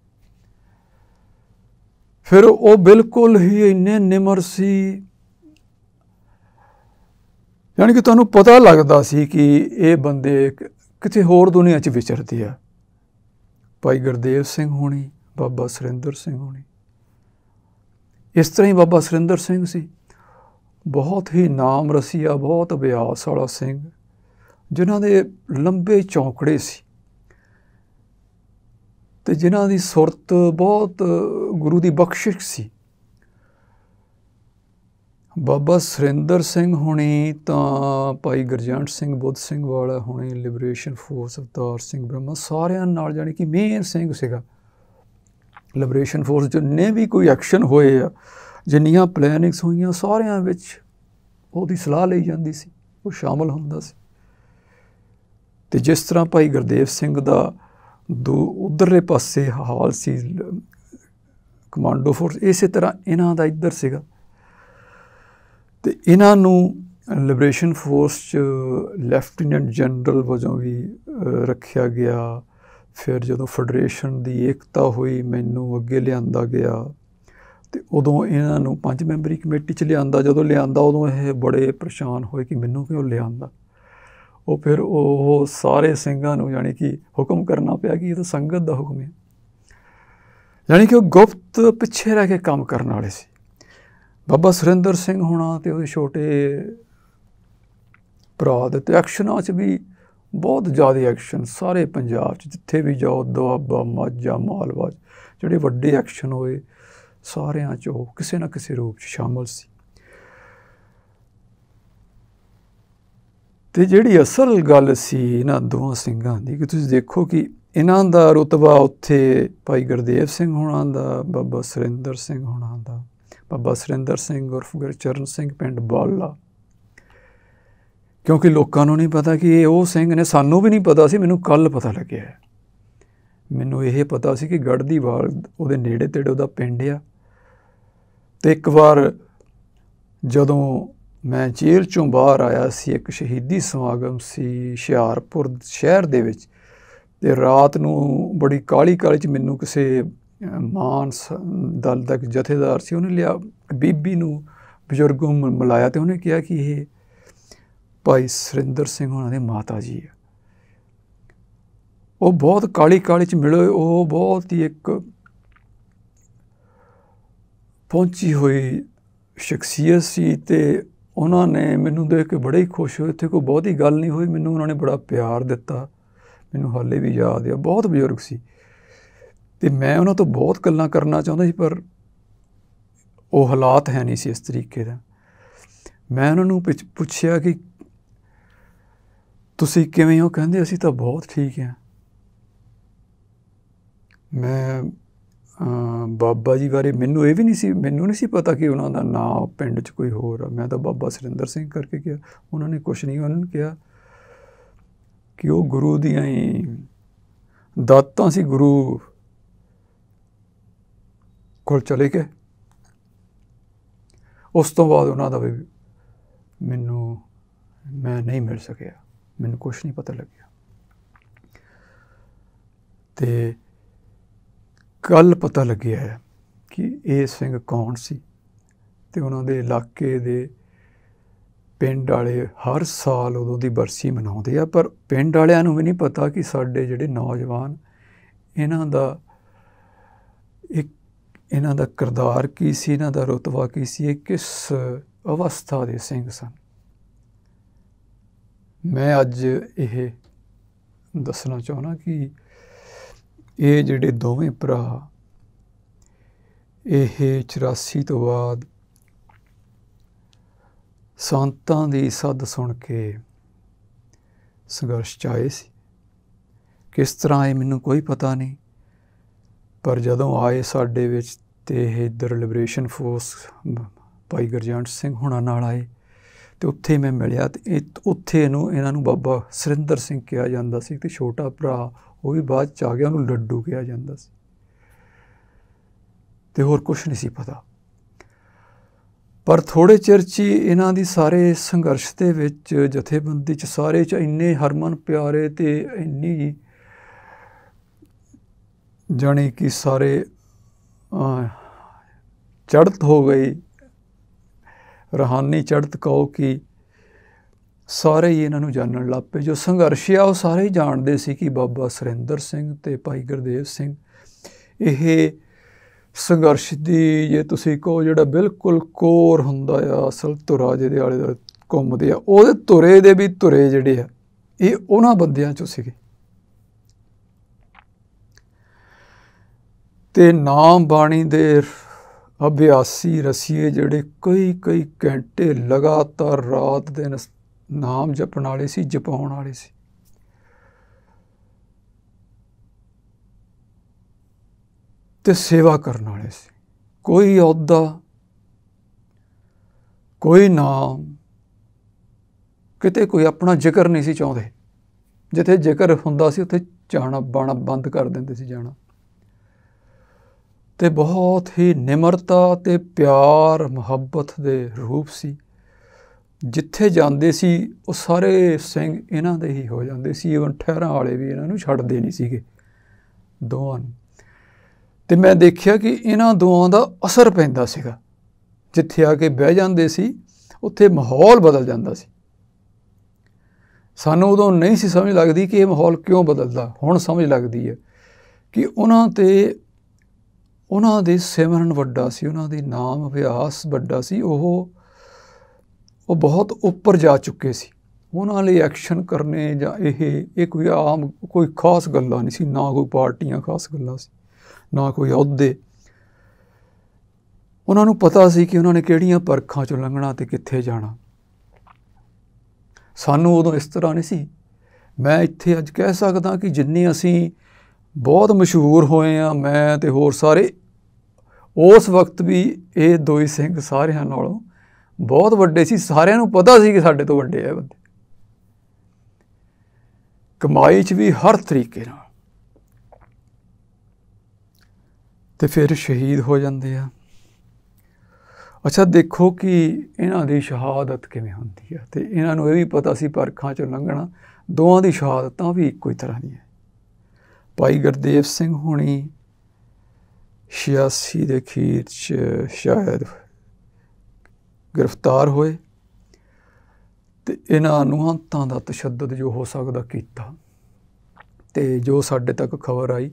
ਫਿਰ ਉਹ ਬਿਲਕੁਲ ਹੀ ਇੰਨੇ ਨਿਮਰ ਸੀ, ਯਾਨੀ ਕਿ ਤੁਹਾਨੂੰ ਪਤਾ ਲੱਗਦਾ ਸੀ ਕਿ ਇਹ ਬੰਦੇ ਕਿਤੇ ਹੋਰ ਦੁਨੀਆ 'ਚ ਵਿਚਰਦੇ ਆ। ਭਾਈ ਗੁਰਦੇਵ ਸਿੰਘ ਹੋਣੀ, ਬਾਬਾ ਸੁਰਿੰਦਰ ਸਿੰਘ ਹੋਣੀ, ਇਸ ਤਰ੍ਹਾਂ ਹੀ ਬਾਬਾ ਸੁਰਿੰਦਰ ਸਿੰਘ ਸੀ, ਬਹੁਤ ਹੀ ਨਾਮ ਰਸੀਆ, ਬਹੁਤ ਅਭਿਆਸ ਵਾਲਾ ਸਿੰਘ, ਜਿਨ੍ਹਾਂ ਦੇ ਲੰਬੇ ਚੌਂਕੜੇ ਸੀ ਅਤੇ ਜਿਨ੍ਹਾਂ ਦੀ ਸੁਰਤ ਬਹੁਤ ਗੁਰੂ ਦੀ ਬਖਸ਼ਿਸ਼ ਸੀ। ਬਾਬਾ ਸੁਰਿੰਦਰ ਸਿੰਘ ਹੋਣੀ ਤਾਂ ਭਾਈ ਗੁਰਜੰਟ ਸਿੰਘ, ਬੁੱਧ ਸਿੰਘ ਵਾਲਾ ਹੋਣੀ, ਲਿਬਰੇਸ਼ਨ ਫੋਰਸ, ਅਵਤਾਰ ਸਿੰਘ ਬ੍ਰਹਮਾ, ਸਾਰਿਆਂ ਨਾਲ ਜਾਣੀ ਕਿ ਮੇਨ ਸਿੰਘ ਸੀਗਾ। ਲਿਬਰੇਸ਼ਨ ਫੋਰਸ ਜਿੰਨੇ ਵੀ ਕੋਈ ਐਕਸ਼ਨ ਹੋਏ ਆ, ਜਿੰਨੀਆਂ ਪਲੈਨਿੰਗਸ ਹੋਈਆਂ, ਸਾਰਿਆਂ ਵਿੱਚ ਉਹਦੀ ਸਲਾਹ ਲਈ ਜਾਂਦੀ ਸੀ, ਉਹ ਸ਼ਾਮਲ ਹੁੰਦਾ ਸੀ। ਅਤੇ ਜਿਸ ਤਰ੍ਹਾਂ ਭਾਈ ਗੁਰਦੇਵ ਸਿੰਘ ਦਾ ਦੋ ਉੱਧਰਲੇ ਪਾਸੇ ਹਾਲ ਸੀ ਕਮਾਂਡੋ ਫੋਰਸ, ਇਸੇ ਤਰ੍ਹਾਂ ਇਹਨਾਂ ਦਾ ਇੱਧਰ ਸੀਗਾ। ਅਤੇ ਇਹਨਾਂ ਨੂੰ ਲਿਬਰੇਸ਼ਨ ਫੋਰਸ 'ਚ ਲੈਫਟੀਨੈਂਟ ਜਨਰਲ ਵਜੋਂ ਵੀ ਰੱਖਿਆ ਗਿਆ। ਫਿਰ ਜਦੋਂ ਫੈਡਰੇਸ਼ਨ ਦੀ ਏਕਤਾ ਹੋਈ, ਮੈਨੂੰ ਅੱਗੇ ਲਿਆਂਦਾ ਗਿਆ ਅਤੇ ਉਦੋਂ ਇਹਨਾਂ ਨੂੰ ਪੰਜ ਮੈਂਬਰੀ ਕਮੇਟੀ 'ਚ ਲਿਆਂਦਾ। ਜਦੋਂ ਲਿਆਂਦਾ ਉਦੋਂ ਇਹ ਬੜੇ ਪਰੇਸ਼ਾਨ ਹੋਏ ਕਿ ਮੈਨੂੰ ਕਿਉਂ ਲਿਆਂਦਾ। ਉਹ ਫਿਰ ਉਹ ਸਾਰੇ ਸਿੰਘਾਂ ਨੂੰ ਜਾਣੀ ਕਿ ਹੁਕਮ ਕਰਨਾ ਪਿਆ ਕਿ ਇਹ ਤਾਂ ਸੰਗਤ ਦਾ ਹੁਕਮ ਹੈ, ਜਾਣੀ ਕਿ ਉਹ ਗੁਪਤ ਪਿੱਛੇ ਰਹਿ ਕੇ ਕੰਮ ਕਰਨ ਵਾਲੇ ਸੀ। ਬਾਬਾ ਸੁਰਿੰਦਰ ਸਿੰਘ ਹੋਣਾ ਅਤੇ ਉਹਦੇ ਛੋਟੇ ਭਰਾ ਦੇ ਅਤੇ ਐਕਸ਼ਨਾਂ 'ਚ ਵੀ ਬਹੁਤ ਜ਼ਿਆਦਾ ਐਕਸ਼ਨ, ਸਾਰੇ ਪੰਜਾਬ 'ਚ ਜਿੱਥੇ ਵੀ ਜਾਓ, ਦੁਆਬਾ, ਮਾਝਾ, ਮਾਲਵਾ, ਜਿਹੜੇ ਵੱਡੇ ਐਕਸ਼ਨ ਹੋਏ ਸਾਰਿਆਂ 'ਚ ਉਹ ਕਿਸੇ ਨਾ ਕਿਸੇ ਰੂਪ 'ਚ ਸ਼ਾਮਲ ਸੀ। ਅਤੇ ਜਿਹੜੀ ਅਸਲ ਗੱਲ ਸੀ ਇਹਨਾਂ ਦੋਵਾਂ ਸਿੰਘਾਂ ਦੀ, ਕਿ ਤੁਸੀਂ ਦੇਖੋ ਕਿ ਇਹਨਾਂ ਦਾ ਰੁਤਬਾ ਉੱਥੇ ਭਾਈ ਗੁਰਦੇਵ ਸਿੰਘ ਹੋਣਾ ਦਾ, ਬਾਬਾ ਸੁਰਿੰਦਰ ਸਿੰਘ ਹੋਣਾ ਦਾ, ਬਾਬਾ ਸੁਰਿੰਦਰ ਸਿੰਘ ਉਰਫ ਗੁਰਚਰਨ ਸਿੰਘ ਪਿੰਡ ਬਾਲਾ, ਕਿਉਂਕਿ ਲੋਕਾਂ ਨੂੰ ਨਹੀਂ ਪਤਾ ਕਿ ਇਹ ਉਹ ਸਿੰਘ ਨੇ। ਸਾਨੂੰ ਵੀ ਨਹੀਂ ਪਤਾ ਸੀ, ਮੈਨੂੰ ਕੱਲ੍ਹ ਪਤਾ ਲੱਗਿਆ। ਮੈਨੂੰ ਇਹ ਪਤਾ ਸੀ ਕਿ ਗੜ੍ਹਦੀਵਾਲ ਉਹਦੇ ਨੇੜੇ ਤੇੜੇ ਉਹਦਾ ਪਿੰਡ ਆ। ਅਤੇ ਇੱਕ ਵਾਰ ਜਦੋਂ ਮੈਂ ਜੇਲ੍ਹ 'ਚੋਂ ਬਾਹਰ ਆਇਆ ਸੀ, ਇੱਕ ਸ਼ਹੀਦੀ ਸਮਾਗਮ ਸੀ ਹੁਸ਼ਿਆਰਪੁਰ ਸ਼ਹਿਰ ਦੇ ਵਿੱਚ, ਅਤੇ ਰਾਤ ਨੂੰ ਬੜੀ ਕਾਹਲੀ ਕਾਹਲੀ 'ਚ ਮੈਨੂੰ ਕਿਸੇ ਮਾਨ ਦਲ ਦਾ ਇੱਕ ਜਥੇਦਾਰ ਸੀ, ਉਹਨੇ ਲਿਆ ਬੀਬੀ ਨੂੰ, ਬਜ਼ੁਰਗ ਨੂੰ ਮਿਲਾਇਆ ਅਤੇ ਉਹਨੇ ਕਿਹਾ ਕਿ ਇਹ ਭਾਈ ਸੁਰਿੰਦਰ ਸਿੰਘ ਉਹਨਾਂ ਦੇ ਮਾਤਾ ਜੀ ਆ। ਉਹ ਬਹੁਤ ਕਾਹਲੀ ਕਾਹਲੀ 'ਚ ਮਿਲੇ, ਉਹ ਬਹੁਤ ਹੀ ਇੱਕ ਪਹੁੰਚੀ ਹੋਈ ਸ਼ਖਸੀਅਤ ਸੀ ਅਤੇ ਉਹਨਾਂ ਨੇ ਮੈਨੂੰ ਦੇਖ ਕੇ ਬੜੇ ਹੀ ਖੁਸ਼ ਹੋਏ। ਇੱਥੇ ਕੋਈ ਬਹੁਤੀ ਗੱਲ ਨਹੀਂ ਹੋਈ, ਮੈਨੂੰ ਉਹਨਾਂ ਨੇ ਬੜਾ ਪਿਆਰ ਦਿੱਤਾ, ਮੈਨੂੰ ਹਾਲੇ ਵੀ ਯਾਦ ਆ। ਬਹੁਤ ਬਜ਼ੁਰਗ ਸੀ ਅਤੇ ਮੈਂ ਉਹਨਾਂ ਤੋਂ ਬਹੁਤ ਗੱਲਾਂ ਕਰਨਾ ਚਾਹੁੰਦਾ ਸੀ, ਪਰ ਉਹ ਹਾਲਾਤ ਹੈ ਨਹੀਂ ਸੀ ਇਸ ਤਰੀਕੇ ਦਾ। ਮੈਂ ਉਹਨਾਂ ਨੂੰ ਪਿੱਛ ਪੁੱਛਿਆ ਕਿ ਤੁਸੀਂ ਕਿਵੇਂ ਹੋ? ਕਹਿੰਦੇ ਅਸੀਂ ਤਾਂ ਬਹੁਤ ਠੀਕ ਹਾਂ। ਮੈਂ ਬਾਬਾ ਜੀ ਬਾਰੇ ਮੈਨੂੰ ਇਹ ਵੀ ਨਹੀਂ ਸੀ, ਮੈਨੂੰ ਨਹੀਂ ਸੀ ਪਤਾ ਕਿ ਉਹਨਾਂ ਦਾ ਨਾਂ ਪਿੰਡ 'ਚ ਕੋਈ ਹੋਰ ਆ। ਮੈਂ ਤਾਂ ਬਾਬਾ ਸੁਰਿੰਦਰ ਸਿੰਘ ਕਰਕੇ ਕਿਹਾ। ਉਹਨਾਂ ਨੇ ਕੁਛ ਨਹੀਂ, ਉਹਨਾਂ ਨੇ ਕਿਹਾ ਕਿ ਉਹ ਗੁਰੂ ਦੀਆਂ ਹੀ ਦਾਤਾਂ ਸੀ, ਗੁਰੂ ਕੋਲ ਚਲੇ ਗਏ। ਉਸ ਤੋਂ ਬਾਅਦ ਉਹਨਾਂ ਦਾ ਵੀ ਮੈਨੂੰ ਮੈਂ ਨਹੀਂ ਮਿਲ ਸਕਿਆ, ਮੈਨੂੰ ਕੁਛ ਨਹੀਂ ਪਤਾ ਲੱਗਿਆ। ਅਤੇ ਕੱਲ੍ਹ ਪਤਾ ਲੱਗਿਆ ਹੈ ਕਿ ਇਹ ਸਿੰਘ ਕੌਣ ਸੀ ਅਤੇ ਉਹਨਾਂ ਦੇ ਇਲਾਕੇ ਦੇ ਪਿੰਡ ਵਾਲੇ ਹਰ ਸਾਲ ਉਦੋਂ ਦੀ ਬਰਸੀ ਮਨਾਉਂਦੇ ਆ, ਪਰ ਪਿੰਡ ਵਾਲਿਆਂ ਨੂੰ ਵੀ ਨਹੀਂ ਪਤਾ ਕਿ ਸਾਡੇ ਜਿਹੜੇ ਨੌਜਵਾਨ ਇਹਨਾਂ ਦਾ ਇੱਕ ਇਹਨਾਂ ਦਾ ਕਿਰਦਾਰ ਕੀ ਸੀ, ਇਹਨਾਂ ਦਾ ਰੁਤਬਾ ਕੀ ਸੀ, ਇਹ ਕਿਸ ਅਵਸਥਾ ਦੇ ਸਿੰਘ ਸਨ। ਮੈਂ ਅੱਜ ਇਹ ਦੱਸਣਾ ਚਾਹੁੰਦਾ ਕਿ ਇਹ ਜਿਹੜੇ ਦੋਵੇਂ ਭਰਾ ਇਹ ਚੁਰਾਸੀ ਤੋਂ ਬਾਅਦ ਸੰਤਾਂ ਦੀ ਸੱਦ ਸੁਣ ਕੇ ਸੰਘਰਸ਼ 'ਚ ਆਏ ਸੀ। ਕਿਸ ਤਰ੍ਹਾਂ ਆਏ ਮੈਨੂੰ ਕੋਈ ਪਤਾ ਨਹੀਂ, ਪਰ ਜਦੋਂ ਆਏ ਸਾਡੇ ਵਿੱਚ ਤੇ ਇਹ ਇੱਧਰ ਲਿਬਰੇਸ਼ਨ ਫੋਰਸ ਭਾਈ ਗੁਰਜੰਟ ਸਿੰਘ ਹੁਣਾਂ ਨਾਲ ਆਏ ਅਤੇ ਉੱਥੇ ਮੈਂ ਮਿਲਿਆ ਅਤੇ ਇਹ ਉੱਥੇ ਇਹਨੂੰ ਇਹਨਾਂ ਨੂੰ ਬਾਬਾ ਸੁਰਿੰਦਰ ਸਿੰਘ ਕਿਹਾ ਜਾਂਦਾ ਸੀ ਅਤੇ ਛੋਟਾ ਭਰਾ ਉਹ ਵੀ ਬਾਅਦ 'ਚ ਆ ਗਿਆ, ਉਹਨੂੰ ਲੱਡੂ ਕਿਹਾ ਜਾਂਦਾ ਸੀ ਅਤੇ ਹੋਰ ਕੁਛ ਨਹੀਂ ਸੀ ਪਤਾ। ਪਰ ਥੋੜ੍ਹੇ ਚਿਰ 'ਚ ਹੀ ਇਹਨਾਂ ਦੀ ਸਾਰੇ ਸੰਘਰਸ਼ ਦੇ ਵਿੱਚ ਜਥੇਬੰਦੀ 'ਚ ਸਾਰੇ 'ਚ ਇੰਨੇ ਹਰਮਨ ਪਿਆਰੇ ਅਤੇ ਇੰਨੀ ਜਾਣੀ ਕਿ ਸਾਰੇ ਚੜ੍ਹਤ ਹੋ ਗਈ, ਰੂਹਾਨੀ ਚੜ੍ਹਤ ਕਹੋ ਕਿ ਸਾਰੇ ਹੀ ਇਹਨਾਂ ਨੂੰ ਜਾਣਨ ਲੱਗ ਪਏ। ਜੋ ਸੰਘਰਸ਼ ਆ ਉਹ ਸਾਰੇ ਹੀ ਜਾਣਦੇ ਸੀ ਕਿ ਬਾਬਾ ਸੁਰਿੰਦਰ ਸਿੰਘ ਅਤੇ ਭਾਈ ਗੁਰਦੇਵ ਸਿੰਘ ਇਹ ਸੰਘਰਸ਼ ਦੀ ਜੇ ਤੁਸੀਂ ਕਹੋ ਜਿਹੜਾ ਬਿਲਕੁਲ ਕੋਰ ਹੁੰਦਾ ਆ, ਅਸਲ ਧੁਰਾ ਜਿਹਦੇ ਆਲੇ ਦੁਆਲੇ ਘੁੰਮਦੇ ਆ, ਉਹਦੇ ਧੁਰੇ ਦੇ ਵੀ ਧੁਰੇ ਜਿਹੜੇ ਆ ਇਹ ਉਹਨਾਂ ਬੰਦਿਆਂ 'ਚੋਂ ਸੀਗੇ। ਅਤੇ ਨਾਮ ਬਾਣੀ ਦੇ ਅਭਿਆਸੀ ਰਸੀਏ ਜਿਹੜੇ ਕਈ ਕਈ ਘੰਟੇ ਲਗਾਤਾਰ ਰਾਤ ਦਿਨ ਨਾਮ ਜਪਣ ਵਾਲੇ ਸੀ, ਜਪਾਉਣ ਵਾਲੇ ਸੀ। ਅਤੇ ਸੇਵਾ ਕਰਨ ਵਾਲੇ ਸੀ। ਕੋਈ ਅਹੁਦਾ, ਕੋਈ ਨਾਮ, ਕਿਤੇ ਕੋਈ ਆਪਣਾ ਜ਼ਿਕਰ ਨਹੀਂ ਸੀ ਚਾਹੁੰਦੇ। ਜਿੱਥੇ ਜ਼ਿਕਰ ਹੁੰਦਾ ਸੀ ਉੱਥੇ ਜਾਣਾ ਬਾਣਾ ਬੰਦ ਕਰ ਦਿੰਦੇ ਸੀ ਜਾਣਾ। ਅਤੇ ਬਹੁਤ ਹੀ ਨਿਮਰਤਾ ਅਤੇ ਪਿਆਰ ਮੁਹੱਬਤ ਦੇ ਰੂਪ ਸੀ। ਜਿੱਥੇ ਜਾਂਦੇ ਸੀ ਉਹ ਸਾਰੇ ਸਿੰਘ ਇਹਨਾਂ ਦੇ ਹੀ ਹੋ ਜਾਂਦੇ ਸੀ। ਈਵਨ ਠਹਿਰਾਂ ਵਾਲੇ ਵੀ ਇਹਨਾਂ ਨੂੰ ਛੱਡਦੇ ਨਹੀਂ ਸੀਗੇ ਦੋਵਾਂ ਨੂੰ। ਅਤੇ ਮੈਂ ਦੇਖਿਆ ਕਿ ਇਹਨਾਂ ਦੋਵਾਂ ਦਾ ਅਸਰ ਪੈਂਦਾ ਸੀਗਾ। ਜਿੱਥੇ ਆ ਕੇ ਬਹਿ ਜਾਂਦੇ ਸੀ ਉੱਥੇ ਮਾਹੌਲ ਬਦਲ ਜਾਂਦਾ ਸੀ। ਸਾਨੂੰ ਉਦੋਂ ਨਹੀਂ ਸੀ ਸਮਝ ਲੱਗਦੀ ਕਿ ਇਹ ਮਾਹੌਲ ਕਿਉਂ ਬਦਲਦਾ। ਹੁਣ ਸਮਝ ਲੱਗਦੀ ਹੈ ਕਿ ਉਹਨਾਂ 'ਤੇ ਉਹਨਾਂ ਦੇ ਸਿਮਰਨ ਵੱਡਾ ਸੀ, ਉਹਨਾਂ ਦੇ ਨਾਮ ਅਭਿਆਸ ਵੱਡਾ ਸੀ। ਉਹ ਉਹ ਬਹੁਤ ਉੱਪਰ ਜਾ ਚੁੱਕੇ ਸੀ। ਉਹਨਾਂ ਲਈ ਐਕਸ਼ਨ ਕਰਨੇ ਜਾਂ ਇਹ ਇਹ ਕੋਈ ਆਮ ਕੋਈ ਖਾਸ ਗੱਲਾਂ ਨਹੀਂ ਸੀ। ਨਾ ਕੋਈ ਪਾਰਟੀਆਂ ਖਾਸ ਗੱਲਾਂ ਸੀ, ਨਾ ਕੋਈ ਅਹੁਦੇ। ਉਹਨਾਂ ਨੂੰ ਪਤਾ ਸੀ ਕਿ ਉਹਨਾਂ ਨੇ ਕਿਹੜੀਆਂ ਪਰਖਾਂ 'ਚੋਂ ਲੰਘਣਾ ਅਤੇ ਕਿੱਥੇ ਜਾਣਾ। ਸਾਨੂੰ ਉਦੋਂ ਇਸ ਤਰ੍ਹਾਂ ਨਹੀਂ ਸੀ। ਮੈਂ ਇੱਥੇ ਅੱਜ ਕਹਿ ਸਕਦਾ ਕਿ ਜਿੰਨੇ ਅਸੀਂ ਬਹੁਤ ਮਸ਼ਹੂਰ ਹੋਏ ਹਾਂ, ਮੈਂ ਅਤੇ ਹੋਰ ਸਾਰੇ, ਉਸ ਵਕਤ ਵੀ ਇਹ ਦੋਈ ਸਿੰਘ ਸਾਰਿਆਂ ਨਾਲੋਂ ਬਹੁਤ ਵੱਡੇ ਸੀ। ਸਾਰਿਆਂ ਨੂੰ ਪਤਾ ਸੀ ਕਿ ਸਾਡੇ ਤੋਂ ਵੱਡੇ ਆ ਬੰਦੇ। ਕਮਾਈ 'ਚ ਵੀ ਹਰ ਤਰੀਕੇ ਨਾਲ। ਅਤੇ ਫਿਰ ਸ਼ਹੀਦ ਹੋ ਜਾਂਦੇ ਆ। ਅੱਛਾ ਦੇਖੋ ਕਿ ਇਹਨਾਂ ਦੀ ਸ਼ਹਾਦਤ ਕਿਵੇਂ ਹੁੰਦੀ ਹੈ। ਅਤੇ ਇਹਨਾਂ ਨੂੰ ਇਹ ਵੀ ਪਤਾ ਸੀ ਪਰਖਾਂ 'ਚੋਂ ਲੰਘਣਾ। ਦੋਵਾਂ ਦੀ ਸ਼ਹਾਦਤਾਂ ਵੀ ਇੱਕੋ ਹੀ ਤਰ੍ਹਾਂ ਦੀਆਂ। ਭਾਈ ਗੁਰਦੇਵ ਸਿੰਘ ਹੋਣੀ ਛਿਆਸੀ ਦੇ ਅਖੀਰ 'ਚ ਸ਼ਾਇਦ ਗ੍ਰਿਫਤਾਰ ਹੋਏ ਅਤੇ ਇਹਨਾਂ ਨੂੰਹਾਂਤਾਂ ਦਾ ਤਸ਼ੱਦਦ ਜੋ ਹੋ ਸਕਦਾ ਕੀਤਾ। ਅਤੇ ਜੋ ਸਾਡੇ ਤੱਕ ਖਬਰ ਆਈ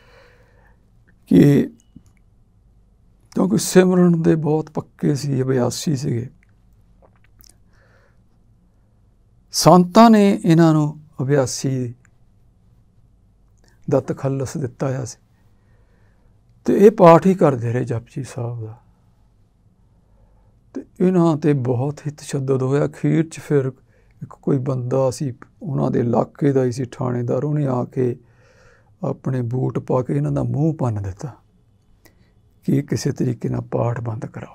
ਕਿ ਕਿਉਂਕਿ ਸਿਮਰਨ ਦੇ ਬਹੁਤ ਪੱਕੇ ਸੀ, ਅਭਿਆਸੀ ਸੀਗੇ, ਸੰਤਾਂ ਨੇ ਇਹਨਾਂ ਨੂੰ ਅਭਿਆਸੀ ਦਾ ਤਖੱਲਸ ਦਿੱਤਾ ਹੋਇਆ ਸੀ। ਅਤੇ ਇਹ ਪਾਠ ਹੀ ਕਰਦੇ ਰਹੇ ਜਪਜੀ ਸਾਹਿਬ ਦਾ। ਅਤੇ ਇਹਨਾਂ 'ਤੇ ਬਹੁਤ ਹੀ ਤਸ਼ੱਦਦ ਹੋਇਆ। ਅਖੀਰ 'ਚ ਫਿਰ ਇੱਕ ਕੋਈ ਬੰਦਾ ਸੀ ਉਹਨਾਂ ਦੇ ਇਲਾਕੇ ਦਾ ਹੀ ਸੀ, ਥਾਣੇਦਾਰ, ਉਹਨੇ ਆ ਕੇ ਆਪਣੇ ਬੂਟ ਪਾ ਕੇ ਇਹਨਾਂ ਦਾ ਮੂੰਹ ਭੰਨ ਦਿੱਤਾ ਕਿ ਕਿਸੇ ਤਰੀਕੇ ਨਾਲ ਪਾਠ ਬੰਦ ਕਰਾਓ।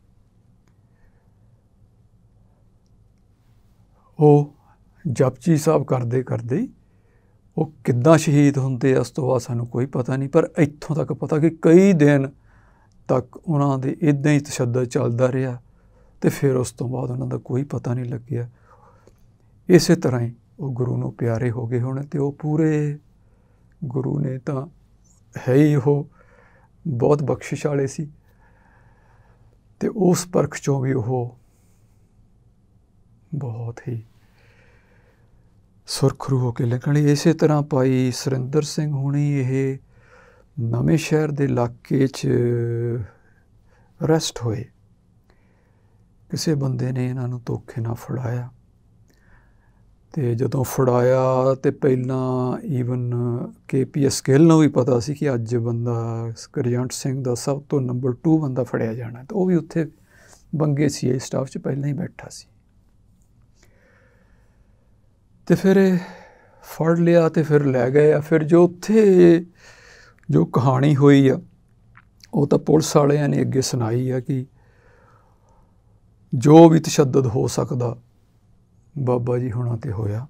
ਉਹ ਜਪਜੀ ਸਾਹਿਬ ਕਰਦੇ ਕਰਦੇ ਉਹ ਕਿੱਦਾਂ ਸ਼ਹੀਦ ਹੁੰਦੇ ਆ ਉਸ ਤੋਂ ਬਾਅਦ ਸਾਨੂੰ ਕੋਈ ਪਤਾ ਨਹੀਂ। ਪਰ ਇੱਥੋਂ ਤੱਕ ਪਤਾ ਕਿ ਕਈ ਦਿਨ ਤੱਕ ਉਹਨਾਂ ਦੇ ਇੱਦਾਂ ਹੀ ਤਸ਼ੱਦਦ ਚੱਲਦਾ ਰਿਹਾ ਅਤੇ ਫਿਰ ਉਸ ਤੋਂ ਬਾਅਦ ਉਹਨਾਂ ਦਾ ਕੋਈ ਪਤਾ ਨਹੀਂ ਲੱਗਿਆ। ਇਸੇ ਤਰ੍ਹਾਂ ਹੀ ਉਹ ਗੁਰੂ ਨੂੰ ਪਿਆਰੇ ਹੋ ਗਏ ਹੁਣ। ਅਤੇ ਉਹ ਪੂਰੇ ਗੁਰੂ ਨੇ ਤਾਂ ਹੈ ਹੀ ਉਹ ਬਹੁਤ ਬਖਸ਼ਿਸ਼ ਵਾਲੇ ਸੀ। ਅਤੇ ਉਸ ਪਰਖ 'ਚੋਂ ਵੀ ਉਹ ਬਹੁਤ ਹੀ ਸੁਰਖਰੂ ਹੋ ਕੇ ਨਿਕਲੇ। ਇਸੇ ਤਰ੍ਹਾਂ ਭਾਈ ਸੁਰਿੰਦਰ ਸਿੰਘ ਹੁਣੀ ਇਹ ਨਵੇਂ ਸ਼ਹਿਰ ਦੇ ਇਲਾਕੇ 'ਚ ਅਰੈਸਟ ਹੋਏ। ਕਿਸੇ ਬੰਦੇ ਨੇ ਇਹਨਾਂ ਨੂੰ ਧੋਖੇ ਨਾਲ ਫੜਾਇਆ, ਅਤੇ ਜਦੋਂ ਫੜਾਇਆ ਤਾਂ ਪਹਿਲਾਂ even K P S Gill ਨੂੰ ਵੀ ਪਤਾ ਸੀ ਕਿ ਅੱਜ ਬੰਦਾ ਗੁਰਜੰਟ ਸਿੰਘ ਦਾ ਸਭ ਤੋਂ ਨੰਬਰ ਟੂ ਬੰਦਾ ਫੜਿਆ ਜਾਣਾ, ਅਤੇ ਉਹ ਵੀ ਉੱਥੇ ਬੰਗੇ ਸੀ ਆਈ ਸਟਾਫ 'ਚ ਪਹਿਲਾਂ ਹੀ ਬੈਠਾ ਸੀ। ਅਤੇ ਫਿਰ ਫੜ ਲਿਆ ਅਤੇ ਫਿਰ ਲੈ ਗਏ ਆ। ਫਿਰ ਜੋ ਉੱਥੇ ਜੋ ਕਹਾਣੀ ਹੋਈ ਆ ਉਹ ਤਾਂ ਪੁਲਿਸ ਵਾਲਿਆਂ ਨੇ ਅੱਗੇ ਸੁਣਾਈ ਆ ਕਿ ਜੋ ਵੀ ਤਸ਼ੱਦਦ ਹੋ ਸਕਦਾ ਬਾਬਾ ਜੀ ਹੁਣਾਂ 'ਤੇ ਹੋਇਆ।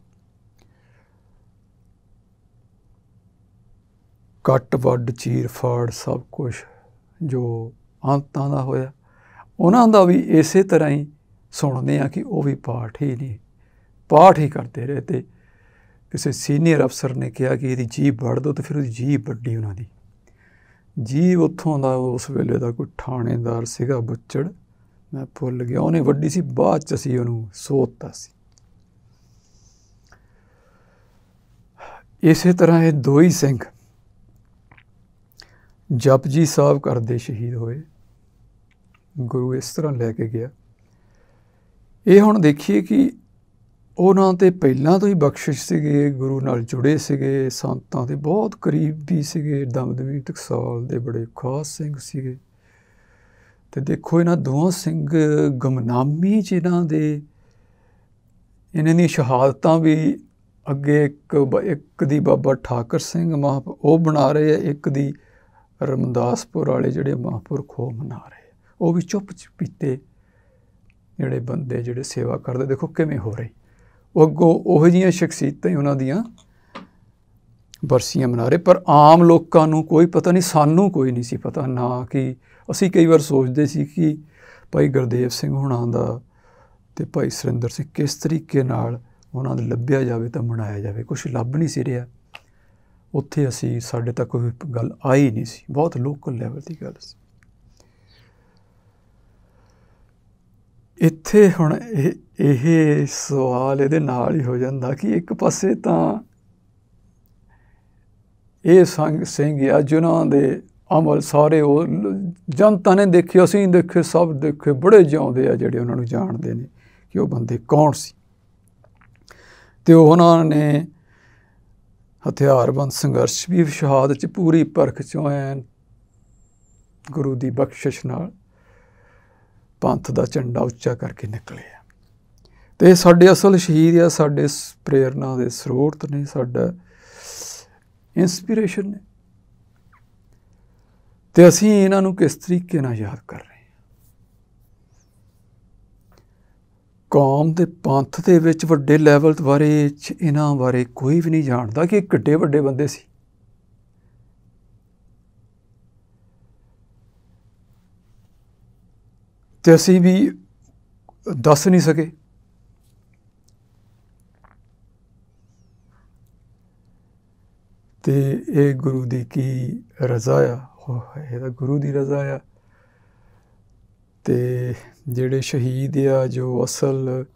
ਕੱਟ ਵੱਢ ਚੀਰ ਫਾੜ ਸਭ ਕੁਛ ਜੋ ਅੰਤਾਂ ਦਾ ਹੋਇਆ, ਉਹਨਾਂ ਦਾ ਵੀ ਇਸੇ ਤਰ੍ਹਾਂ ਹੀ ਸੁਣਦੇ ਹਾਂ ਕਿ ਉਹ ਵੀ ਪਾਠ ਹੀ ਨਹੀਂ ਪਾਠ ਹੀ ਕਰਦੇ ਰਹੇ। ਅਤੇ ਕਿਸੇ ਸੀਨੀਅਰ ਅਫਸਰ ਨੇ ਕਿਹਾ ਕਿ ਇਹਦੀ ਜੀਭ ਵੱਢ ਦਿਓ, ਅਤੇ ਫਿਰ ਉਹਦੀ ਜੀਭ ਵੱਢੀ ਉਹਨਾਂ ਦੀ। ਜੀਭ ਉੱਥੋਂ ਦਾ ਉਸ ਵੇਲੇ ਦਾ ਕੋਈ ਥਾਣੇਦਾਰ ਸੀਗਾ ਬੁੱਚੜ, ਮੈਂ ਭੁੱਲ ਗਿਆ, ਉਹਨੇ ਵੱਢੀ ਸੀ। ਬਾਅਦ 'ਚ ਅਸੀਂ ਉਹਨੂੰ ਸੋਧਤਾ ਸੀ। ਇਸੇ ਤਰ੍ਹਾਂ ਇਹ ਦੋਈ ਸਿੰਘ ਜਪਜੀ ਸਾਹਿਬ ਕਰਦੇ ਸ਼ਹੀਦ ਹੋਏ। ਗੁਰੂ ਇਸ ਤਰ੍ਹਾਂ ਲੈ ਕੇ ਗਿਆ। ਇਹ ਹੁਣ ਦੇਖੀਏ ਕਿ ਉਹਨਾਂ 'ਤੇ ਪਹਿਲਾਂ ਤੋਂ ਹੀ ਬਖਸ਼ਿਸ਼ ਸੀਗੇ, ਗੁਰੂ ਨਾਲ ਜੁੜੇ ਸੀਗੇ, ਸੰਤਾਂ ਦੇ ਬਹੁਤ ਕਰੀਬੀ ਸੀਗੇ, ਦਮਦਮੀ ਟਕਸਾਲ ਦੇ ਬੜੇ ਖਾਸ ਸਿੰਘ ਸੀਗੇ। ਅਤੇ ਦੇਖੋ ਇਹਨਾਂ ਦੋਵਾਂ ਸਿੰਘ ਗੁਮਨਾਮੀ 'ਚ ਇਹਨਾਂ ਦੇ ਇਹਨਾਂ ਦੀਆਂ ਸ਼ਹਾਦਤਾਂ ਵੀ ਅੱਗੇ ਇੱਕ ਇੱਕ ਦੀ ਬਾਬਾ ਠਾਕਰ ਸਿੰਘ ਮਹਾਂ ਉਹ ਬਣਾ ਰਹੇ ਆ, ਇੱਕ ਦੀ ਰਮਦਾਸਪੁਰ ਵਾਲੇ ਜਿਹੜੇ ਮਹਾਂਪੁਰਖ ਉਹ ਮਨਾ ਰਹੇ। ਉਹ ਵੀ ਚੁੱਪ ਚਪੀਤੇ ਜਿਹੜੇ ਬੰਦੇ ਜਿਹੜੇ ਸੇਵਾ ਕਰਦੇ, ਦੇਖੋ ਕਿਵੇਂ ਹੋ ਰਹੀ। ਉਹ ਅੱਗੋਂ ਉਹੋ ਜਿਹੀਆਂ ਸ਼ਖਸੀਅਤਾਂ ਹੀ ਉਹਨਾਂ ਦੀਆਂ ਬਰਸੀਆਂ ਮਨਾ ਰਹੇ, ਪਰ ਆਮ ਲੋਕਾਂ ਨੂੰ ਕੋਈ ਪਤਾ ਨਹੀਂ, ਸਾਨੂੰ ਕੋਈ ਨਹੀਂ ਸੀ ਪਤਾ ਨਾ। ਕਿ ਅਸੀਂ ਕਈ ਵਾਰ ਸੋਚਦੇ ਸੀ ਕਿ ਭਾਈ ਗੁਰਦੇਵ ਸਿੰਘ ਹੁਣਾਂ ਦਾ ਅਤੇ ਭਾਈ ਸੁਰਿੰਦਰ ਸਿੰਘ ਕਿਸ ਤਰੀਕੇ ਨਾਲ ਉਹਨਾਂ ਨੂੰ ਲੱਭਿਆ ਜਾਵੇ ਤਾਂ ਮਨਾਇਆ ਜਾਵੇ, ਕੁਛ ਲੱਭ ਨਹੀਂ ਸੀ ਰਿਹਾ। ਉੱਥੇ ਅਸੀਂ ਸਾਡੇ ਤੱਕ ਕੋਈ ਗੱਲ ਆਈ ਨਹੀਂ ਸੀ, ਬਹੁਤ ਲੋਕਲ ਲੈਵਲ ਦੀ ਗੱਲ ਸੀ। ਇੱਥੇ ਹੁਣ ਇਹ ਇਹ ਸਵਾਲ ਇਹਦੇ ਨਾਲ ਹੀ ਹੋ ਜਾਂਦਾ ਕਿ ਇੱਕ ਪਾਸੇ ਤਾਂ ਇਹ ਸੰਗ ਸਿੰਘ ਆ ਜਿਨ੍ਹਾਂ ਦੇ ਅਮਲ ਸਾਰੇ ਉਹ ਜਨਤਾ ਨੇ ਦੇਖੇ, ਅਸੀਂ ਦੇਖੇ, ਸਭ ਦੇਖੇ, ਬੜੇ ਜਿਉਂਦੇ ਆ ਜਿਹੜੇ ਉਹਨਾਂ ਨੂੰ ਜਾਣਦੇ ਨੇ ਕਿ ਉਹ ਬੰਦੇ ਕੌਣ ਸੀ। ਅਤੇ ਉਹਨਾਂ ਨੇ ਹਥਿਆਰਬੰਦ ਸੰਘਰਸ਼ ਵੀ ਸ਼ਹਾਦਤ 'ਚ ਪੂਰੀ ਪਰਖ 'ਚੋਂ ਐਨ ਗੁਰੂ ਦੀ ਬਖਸ਼ਿਸ਼ ਨਾਲ ਪੰਥ ਦਾ ਝੰਡਾ ਉੱਚਾ ਕਰਕੇ ਨਿਕਲੇ ਆ। ਅਤੇ ਇਹ ਸਾਡੇ ਅਸਲ ਸ਼ਹੀਦ ਆ, ਸਾਡੇ ਪ੍ਰੇਰਨਾ ਦੇ ਸਰੋਤ ਨੇ, ਸਾਡਾ ਇੰਸਪੀਰੇਸ਼ਨ ਨੇ। ਅਤੇ ਅਸੀਂ ਇਹਨਾਂ ਨੂੰ ਕਿਸ ਤਰੀਕੇ ਨਾਲ ਯਾਦ ਕਰ ਰਹੇ ਹਾਂ। ਕੌਮ ਦੇ ਪੰਥ ਦੇ ਵਿੱਚ ਵੱਡੇ ਲੈਵਲ ਬਾਰੇ ਇਹਨਾਂ ਬਾਰੇ ਕੋਈ ਵੀ ਨਹੀਂ ਜਾਣਦਾ ਕਿ ਇਹ ਕਿੱਡੇ ਵੱਡੇ ਬੰਦੇ ਸੀ। ਅਤੇ ਅਸੀਂ ਵੀ ਦੱਸ ਨਹੀਂ ਸਕੇ। ਅਤੇ ਇਹ ਗੁਰੂ ਦੀ ਕੀ ਰਜ਼ਾ ਆ, ਇਹ ਤਾਂ ਗੁਰੂ ਦੀ ਰਜ਼ਾ ਆ। ਅਤੇ ਜਿਹੜੇ ਸ਼ਹੀਦ ਆ, ਜੋ ਅਸਲ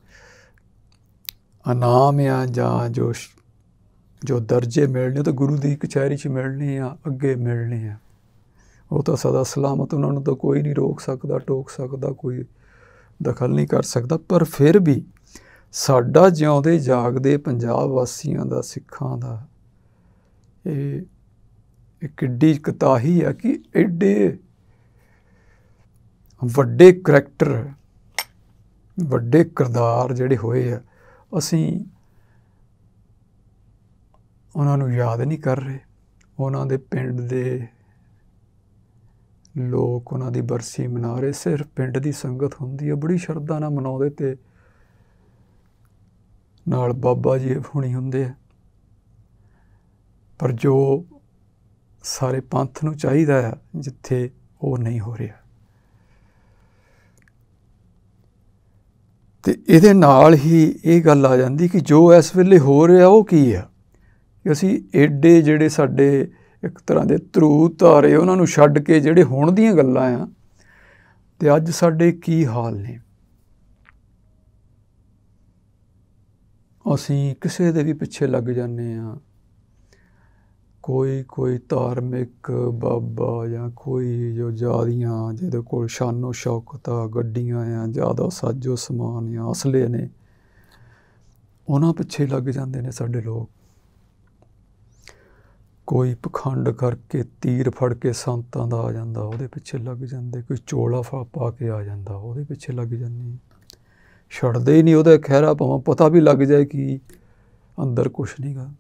ਇਨਾਮ ਆ ਜਾਂ ਜੋ ਜੋ ਦਰਜੇ ਮਿਲਣੇ, ਤਾਂ ਗੁਰੂ ਦੀ ਕਚਹਿਰੀ 'ਚ ਮਿਲਣੇ ਆ, ਅੱਗੇ ਮਿਲਣੇ ਆ। ਉਹ ਤਾਂ ਸਦਾ ਸਲਾਮਤ, ਉਹਨਾਂ ਨੂੰ ਤਾਂ ਕੋਈ ਨਹੀਂ ਰੋਕ ਸਕਦਾ, ਟੋਕ ਸਕਦਾ, ਕੋਈ ਦਖਲ ਨਹੀਂ ਕਰ ਸਕਦਾ। ਪਰ ਫਿਰ ਵੀ ਸਾਡਾ ਜਿਉਂਦੇ ਜਾਗਦੇ ਪੰਜਾਬ ਵਾਸੀਆਂ ਦਾ, ਸਿੱਖਾਂ ਦਾ ਇਹ ਇਹ ਕਿੱਡੀ ਕੁਤਾਹੀ ਆ ਕਿ ਐਡੇ ਵੱਡੇ ਕਰੈਕਟਰ, ਵੱਡੇ ਕਿਰਦਾਰ ਜਿਹੜੇ ਹੋਏ ਆ, ਅਸੀਂ ਉਹਨਾਂ ਨੂੰ ਯਾਦ ਨਹੀਂ ਕਰ ਰਹੇ। ਉਹਨਾਂ ਦੇ ਪਿੰਡ ਦੇ ਲੋਕ ਉਹਨਾਂ ਦੀ ਬਰਸੀ ਮਨਾ ਰਹੇ, ਸਿਰਫ ਪਿੰਡ ਦੀ ਸੰਗਤ ਹੁੰਦੀ ਹੈ, ਬੜੀ ਸ਼ਰਧਾ ਨਾਲ ਮਨਾਉਂਦੇ, ਅਤੇ ਨਾਲ ਬਾਬਾ ਜੀ ਹੁਣੀ ਹੁੰਦੇ ਆ। ਪਰ ਜੋ ਸਾਰੇ ਪੰਥ ਨੂੰ ਚਾਹੀਦਾ ਆ, ਜਿੱਥੇ ਉਹ ਨਹੀਂ ਹੋ ਰਿਹਾ। ਅਤੇ ਇਹਦੇ ਨਾਲ ਹੀ ਇਹ ਗੱਲ ਆ ਜਾਂਦੀ ਕਿ ਜੋ ਇਸ ਵੇਲੇ ਹੋ ਰਿਹਾ ਉਹ ਕੀ ਆ। ਕਿ ਅਸੀਂ ਐਡੇ ਜਿਹੜੇ ਸਾਡੇ ਇੱਕ ਤਰ੍ਹਾਂ ਦੇ ਧਰੂ ਧਾਰੇ, ਉਹਨਾਂ ਨੂੰ ਛੱਡ ਕੇ ਜਿਹੜੇ ਹੁਣ ਦੀਆਂ ਗੱਲਾਂ ਆ, ਅਤੇ ਅੱਜ ਸਾਡੇ ਕੀ ਹਾਲ ਨੇ। ਅਸੀਂ ਕਿਸੇ ਦੇ ਵੀ ਪਿੱਛੇ ਲੱਗ ਜਾਂਦੇ ਹਾਂ। ਕੋਈ ਕੋਈ ਧਾਰਮਿਕ ਬਾਬਾ ਜਾਂ ਕੋਈ ਜੋ ਜ਼ਿਆਦੀਆਂ ਜਿਹਦੇ ਕੋਲ ਸ਼ਾਨੋ ਸ਼ੌਕਤ ਆ, ਗੱਡੀਆਂ ਆ, ਜ਼ਿਆਦਾ ਸਾਜੋ ਸਮਾਨ ਆ, ਅਸਲੇ ਨੇ, ਉਹਨਾਂ ਪਿੱਛੇ ਲੱਗ ਜਾਂਦੇ ਨੇ ਸਾਡੇ ਲੋਕ। ਕੋਈ ਪਖੰਡ ਕਰਕੇ ਤੀਰ ਫੜ ਕੇ ਸੰਤਾਂ ਦਾ ਆ ਜਾਂਦਾ, ਉਹਦੇ ਪਿੱਛੇ ਲੱਗ ਜਾਂਦੇ। ਕੋਈ ਚੋਲਾ ਫਾ ਪਾ ਕੇ ਆ ਜਾਂਦਾ, ਉਹਦੇ ਪਿੱਛੇ ਲੱਗ ਜਾਂਦੇ। ਛੱਡਦੇ ਹੀ ਨਹੀਂ ਉਹਦਾ ਖਹਿਰਾ, ਭਾਵੇਂ ਪਤਾ ਵੀ ਲੱਗ ਜਾਏ ਕਿ ਅੰਦਰ ਕੁਛ ਨਹੀਂ ਗਾ।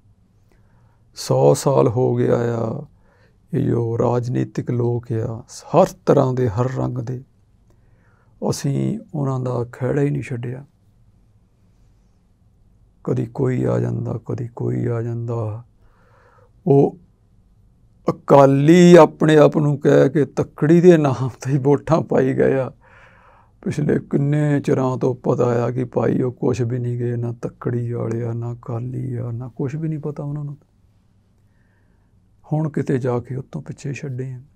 ਸੌ ਸਾਲ ਹੋ ਗਿਆ ਆ ਇਹ ਜੋ ਰਾਜਨੀਤਿਕ ਲੋਕ ਆ, ਹਰ ਤਰ੍ਹਾਂ ਦੇ, ਹਰ ਰੰਗ ਦੇ, ਅਸੀਂ ਉਹਨਾਂ ਦਾ ਖਹਿੜਾ ਹੀ ਨਹੀਂ ਛੱਡਿਆ। ਕਦੀ ਕੋਈ ਆ ਜਾਂਦਾ, ਕਦੀ ਕੋਈ ਆ ਜਾਂਦਾ। ਉਹ ਅਕਾਲੀ ਆਪਣੇ ਆਪ ਨੂੰ ਕਹਿ ਕੇ ਤੱਕੜੀ ਦੇ ਨਾਮ 'ਤੇ ਹੀ ਵੋਟਾਂ ਪਾਈ ਗਏ ਆ। ਪਿਛਲੇ ਕਿੰਨੇ ਚਿਰਾਂ ਤੋਂ ਪਤਾ ਆ ਕਿ ਭਾਈ ਉਹ ਕੁਛ ਵੀ ਨਹੀਂ ਗਏ, ਨਾ ਤੱਕੜੀ ਵਾਲੇ ਆ, ਨਾ ਅਕਾਲੀ ਆ, ਨਾ ਕੁਛ ਵੀ ਨਹੀਂ ਪਤਾ ਉਹਨਾਂ ਨੂੰ। ਹੁਣ ਕਿਤੇ ਜਾ ਕੇ ਉੱਤੋਂ ਪਿੱਛੇ ਛੱਡੇ ਆ।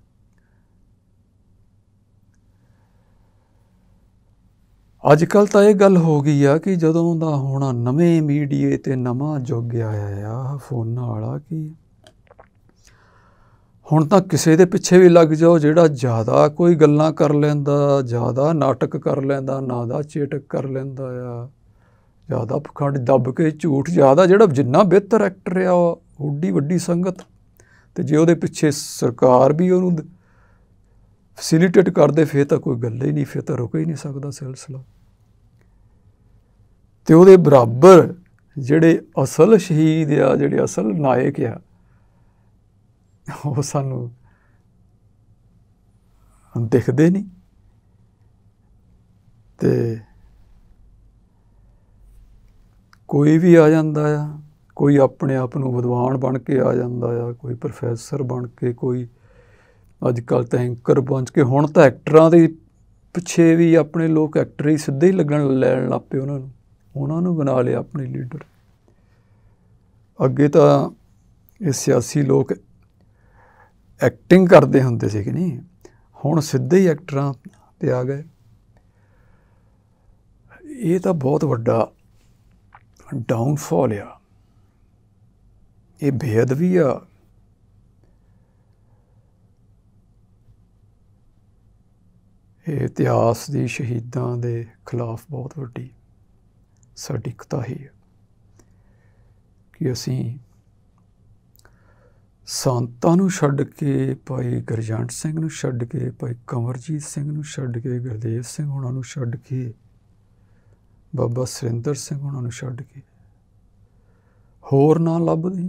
ਅੱਜ ਕੱਲ੍ਹ ਤਾਂ ਇਹ ਗੱਲ ਹੋ ਗਈ ਆ ਕਿ ਜਦੋਂ ਦਾ ਹੁਣ ਨਵੇਂ ਮੀਡੀਏ 'ਤੇ ਨਵਾਂ ਯੁੱਗ ਆਇਆ ਆ ਫੋਨਾਂ ਵਾਲਾ, ਕਿ ਹੁਣ ਤਾਂ ਕਿਸੇ ਦੇ ਪਿੱਛੇ ਵੀ ਲੱਗ ਜਾਓ, ਜਿਹੜਾ ਜ਼ਿਆਦਾ ਕੋਈ ਗੱਲਾਂ ਕਰ ਲੈਂਦਾ, ਜ਼ਿਆਦਾ ਨਾਟਕ ਕਰ ਲੈਂਦਾ, ਨਾਦਾ ਚੇਟਕ ਕਰ ਲੈਂਦਾ ਆ, ਜ਼ਿਆਦਾ ਪਖੰਡ ਦੱਬ ਕੇ ਝੂਠ, ਜ਼ਿਆਦਾ ਜਿਹੜਾ ਜਿੰਨਾ ਬਿਹਤਰ ਐਕਟਰ ਆ ਉਹ ਓਡੀ ਵੱਡੀ ਸੰਗਤ। ਅਤੇ ਜੇ ਉਹਦੇ ਪਿੱਛੇ ਸਰਕਾਰ ਵੀ ਉਹਨੂੰ ਫੈਸਿਲੀਟੇਟ ਕਰਦੇ, ਫਿਰ ਤਾਂ ਕੋਈ ਗੱਲ ਹੀ ਨਹੀਂ, ਫਿਰ ਤਾਂ ਰੁਕ ਹੀ ਨਹੀਂ ਸਕਦਾ ਸਿਲਸਿਲਾ। ਅਤੇ ਉਹਦੇ ਬਰਾਬਰ ਜਿਹੜੇ ਅਸਲ ਸ਼ਹੀਦ ਆ, ਜਿਹੜੇ ਅਸਲ ਨਾਇਕ ਆ, ਉਹ ਸਾਨੂੰ ਦਿਖਦੇ ਨਹੀਂ। ਅਤੇ ਕੋਈ ਵੀ ਆ ਜਾਂਦਾ ਆ, ਕੋਈ ਆਪਣੇ ਆਪ ਨੂੰ ਵਿਦਵਾਨ ਬਣ ਕੇ ਆ ਜਾਂਦਾ ਆ, ਕੋਈ ਪ੍ਰੋਫੈਸਰ ਬਣ ਕੇ, ਕੋਈ ਅੱਜ ਕੱਲ੍ਹ ਤਾਂ ਐਂਕਰ ਬਣ ਕੇ। ਹੁਣ ਤਾਂ ਐਕਟਰਾਂ ਦੇ ਪਿੱਛੇ ਵੀ ਆਪਣੇ ਲੋਕ ਐਕਟਰ ਹੀ ਸਿੱਧੇ ਹੀ ਲੱਗਣ ਲੈਣ ਲੱਗ ਪਏ, ਉਹਨਾਂ ਨੂੰ ਉਹਨਾਂ ਨੂੰ ਬਣਾ ਲਿਆ ਆਪਣੇ ਲੀਡਰ। ਅੱਗੇ ਤਾਂ ਇਹ ਸਿਆਸੀ ਲੋਕ ਐਕਟਿੰਗ ਕਰਦੇ ਹੁੰਦੇ ਸੀ ਕਿ ਨਹੀਂ, ਹੁਣ ਸਿੱਧੇ ਹੀ ਐਕਟਰਾਂ 'ਤੇ ਆ ਗਏ। ਇਹ ਤਾਂ ਬਹੁਤ ਵੱਡਾ ਡਾਊਨਫਾਲ ਆ, ਇਹ ਬੇਅਦਬੀ ਆ। ਇਹ ਇਤਿਹਾਸ ਦੀ ਸ਼ਹੀਦਾਂ ਦੇ ਖਿਲਾਫ ਬਹੁਤ ਵੱਡੀ ਸਾਡੀ ਕੁਤਾਹੀ ਹੈ ਕਿ ਅਸੀਂ ਸੰਤਾਂ ਨੂੰ ਛੱਡ ਕੇ, ਭਾਈ ਗੁਰਜੰਟ ਸਿੰਘ ਨੂੰ ਛੱਡ ਕੇ, ਭਾਈ ਕੰਵਰਜੀਤ ਸਿੰਘ ਨੂੰ ਛੱਡ ਕੇ, ਗੁਰਦੇਵ ਸਿੰਘ ਉਹਨਾਂ ਨੂੰ ਛੱਡ ਕੇ, ਬਾਬਾ ਸੁਰਿੰਦਰ ਸਿੰਘ ਉਹਨਾਂ ਨੂੰ ਛੱਡ ਕੇ ਹੋਰ ਨਾਂ ਲੱਭਦੇ,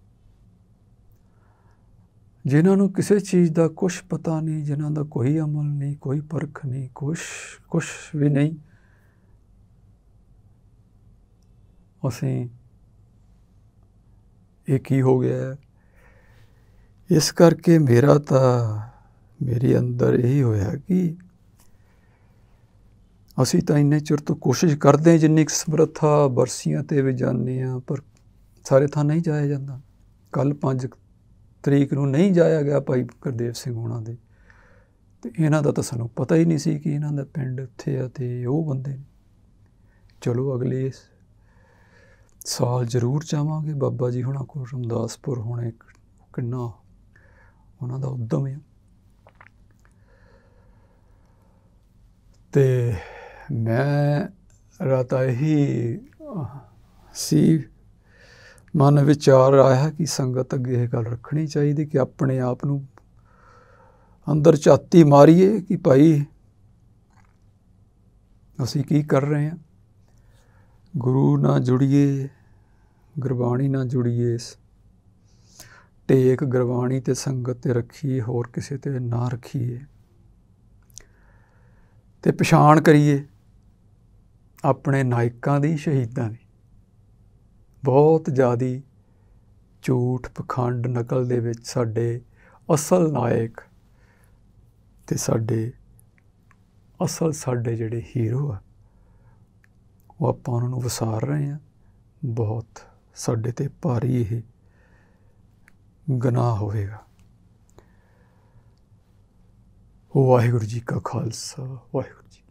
ਜਿਨ੍ਹਾਂ ਨੂੰ ਕਿਸੇ ਚੀਜ਼ ਦਾ ਕੁਛ ਪਤਾ ਨਹੀਂ, ਜਿਨ੍ਹਾਂ ਦਾ ਕੋਈ ਅਮਲ ਨਹੀਂ, ਕੋਈ ਪਰਖ ਨਹੀਂ, ਕੁਛ ਕੁਛ ਵੀ ਨਹੀਂ। ਅਸੀਂ ਇਹ ਕੀ ਹੋ ਗਿਆ? ਇਸ ਕਰਕੇ ਮੇਰਾ ਤਾਂ ਮੇਰੇ ਅੰਦਰ ਇਹੀ ਹੋਇਆ ਕਿ ਅਸੀਂ ਤਾਂ ਇੰਨੇ ਚਿਰ ਤੋਂ ਕੋਸ਼ਿਸ਼ ਕਰਦੇ ਹਾਂ, ਜਿੰਨੀ ਕੁ ਸਮਰੱਥਾ, ਬਰਸੀਆਂ 'ਤੇ ਵੀ ਜਾਂਦੇ ਹਾਂ, ਪਰ ਸਾਰੇ ਥਾਂ ਨਹੀਂ ਜਾਇਆ ਜਾਂਦਾ। ਕੱਲ੍ਹ ਪੰਜ ਤਰੀਕ ਨੂੰ ਨਹੀਂ ਜਾਇਆ ਗਿਆ ਭਾਈ ਗੁਰਦੇਵ ਸਿੰਘ ਹੋਣਾ ਦੇ, ਅਤੇ ਇਹਨਾਂ ਦਾ ਤਾਂ ਸਾਨੂੰ ਪਤਾ ਹੀ ਨਹੀਂ ਸੀ ਕਿ ਇਹਨਾਂ ਦਾ ਪਿੰਡ ਉੱਥੇ ਆ ਅਤੇ ਉਹ ਬੰਦੇ ਨੇ। ਚਲੋ ਅਗਲੇ ਸਾਲ ਜ਼ਰੂਰ ਜਾਵਾਂਗੇ ਬਾਬਾ ਜੀ ਹੋਣਾ ਕੋਲ, ਰਮਦਾਸਪੁਰ ਹੋਣੇ, ਕਿੰਨਾ ਉਹਨਾਂ ਦਾ ਉੱਦਮ ਆ। ਅਤੇ ਮੇਰਾ ਤਾਂ ਇਹੀ ਸੀ, ਮਨ ਵਿਚਾਰ ਆਇਆ ਕਿ ਸੰਗਤ ਅੱਗੇ ਇਹ ਗੱਲ ਰੱਖਣੀ ਚਾਹੀਦੀ ਕਿ ਆਪਣੇ ਆਪ ਨੂੰ ਅੰਦਰ ਝਾਤੀ ਮਾਰੀਏ ਕਿ ਭਾਈ ਅਸੀਂ ਕੀ ਕਰ ਰਹੇ ਹਾਂ। ਗੁਰੂ ਨਾਲ ਜੁੜੀਏ, ਗੁਰਬਾਣੀ ਨਾਲ ਜੁੜੀਏ, ਟੇਕ ਗੁਰਬਾਣੀ ਅਤੇ ਸੰਗਤ 'ਤੇ ਰੱਖੀਏ, ਹੋਰ ਕਿਸੇ 'ਤੇ ਨਾ ਰੱਖੀਏ, ਅਤੇ ਪਛਾਣ ਕਰੀਏ ਆਪਣੇ ਨਾਇਕਾਂ ਦੀ, ਸ਼ਹੀਦਾਂ ਦੀ। ਬਹੁਤ ਜ਼ਿਆਦਾ ਝੂਠ, ਪਖੰਡ, ਨਕਲ ਦੇ ਵਿੱਚ ਸਾਡੇ ਅਸਲ ਨਾਇਕ ਅਤੇ ਸਾਡੇ ਅਸਲ ਸਾਡੇ ਜਿਹੜੇ ਹੀਰੋ ਆ, ਉਹ ਆਪਾਂ ਉਹਨਾਂ ਨੂੰ ਵਿਸਾਰ ਰਹੇ ਹਾਂ। ਬਹੁਤ ਸਾਡੇ 'ਤੇ ਭਾਰੀ ਇਹ ਗੁਨਾਹ ਹੋਵੇਗਾ। ਵਾਹਿਗੁਰੂ ਜੀ ਕਾ ਖਾਲਸਾ, ਵਾਹਿਗੁਰੂ ਜੀ।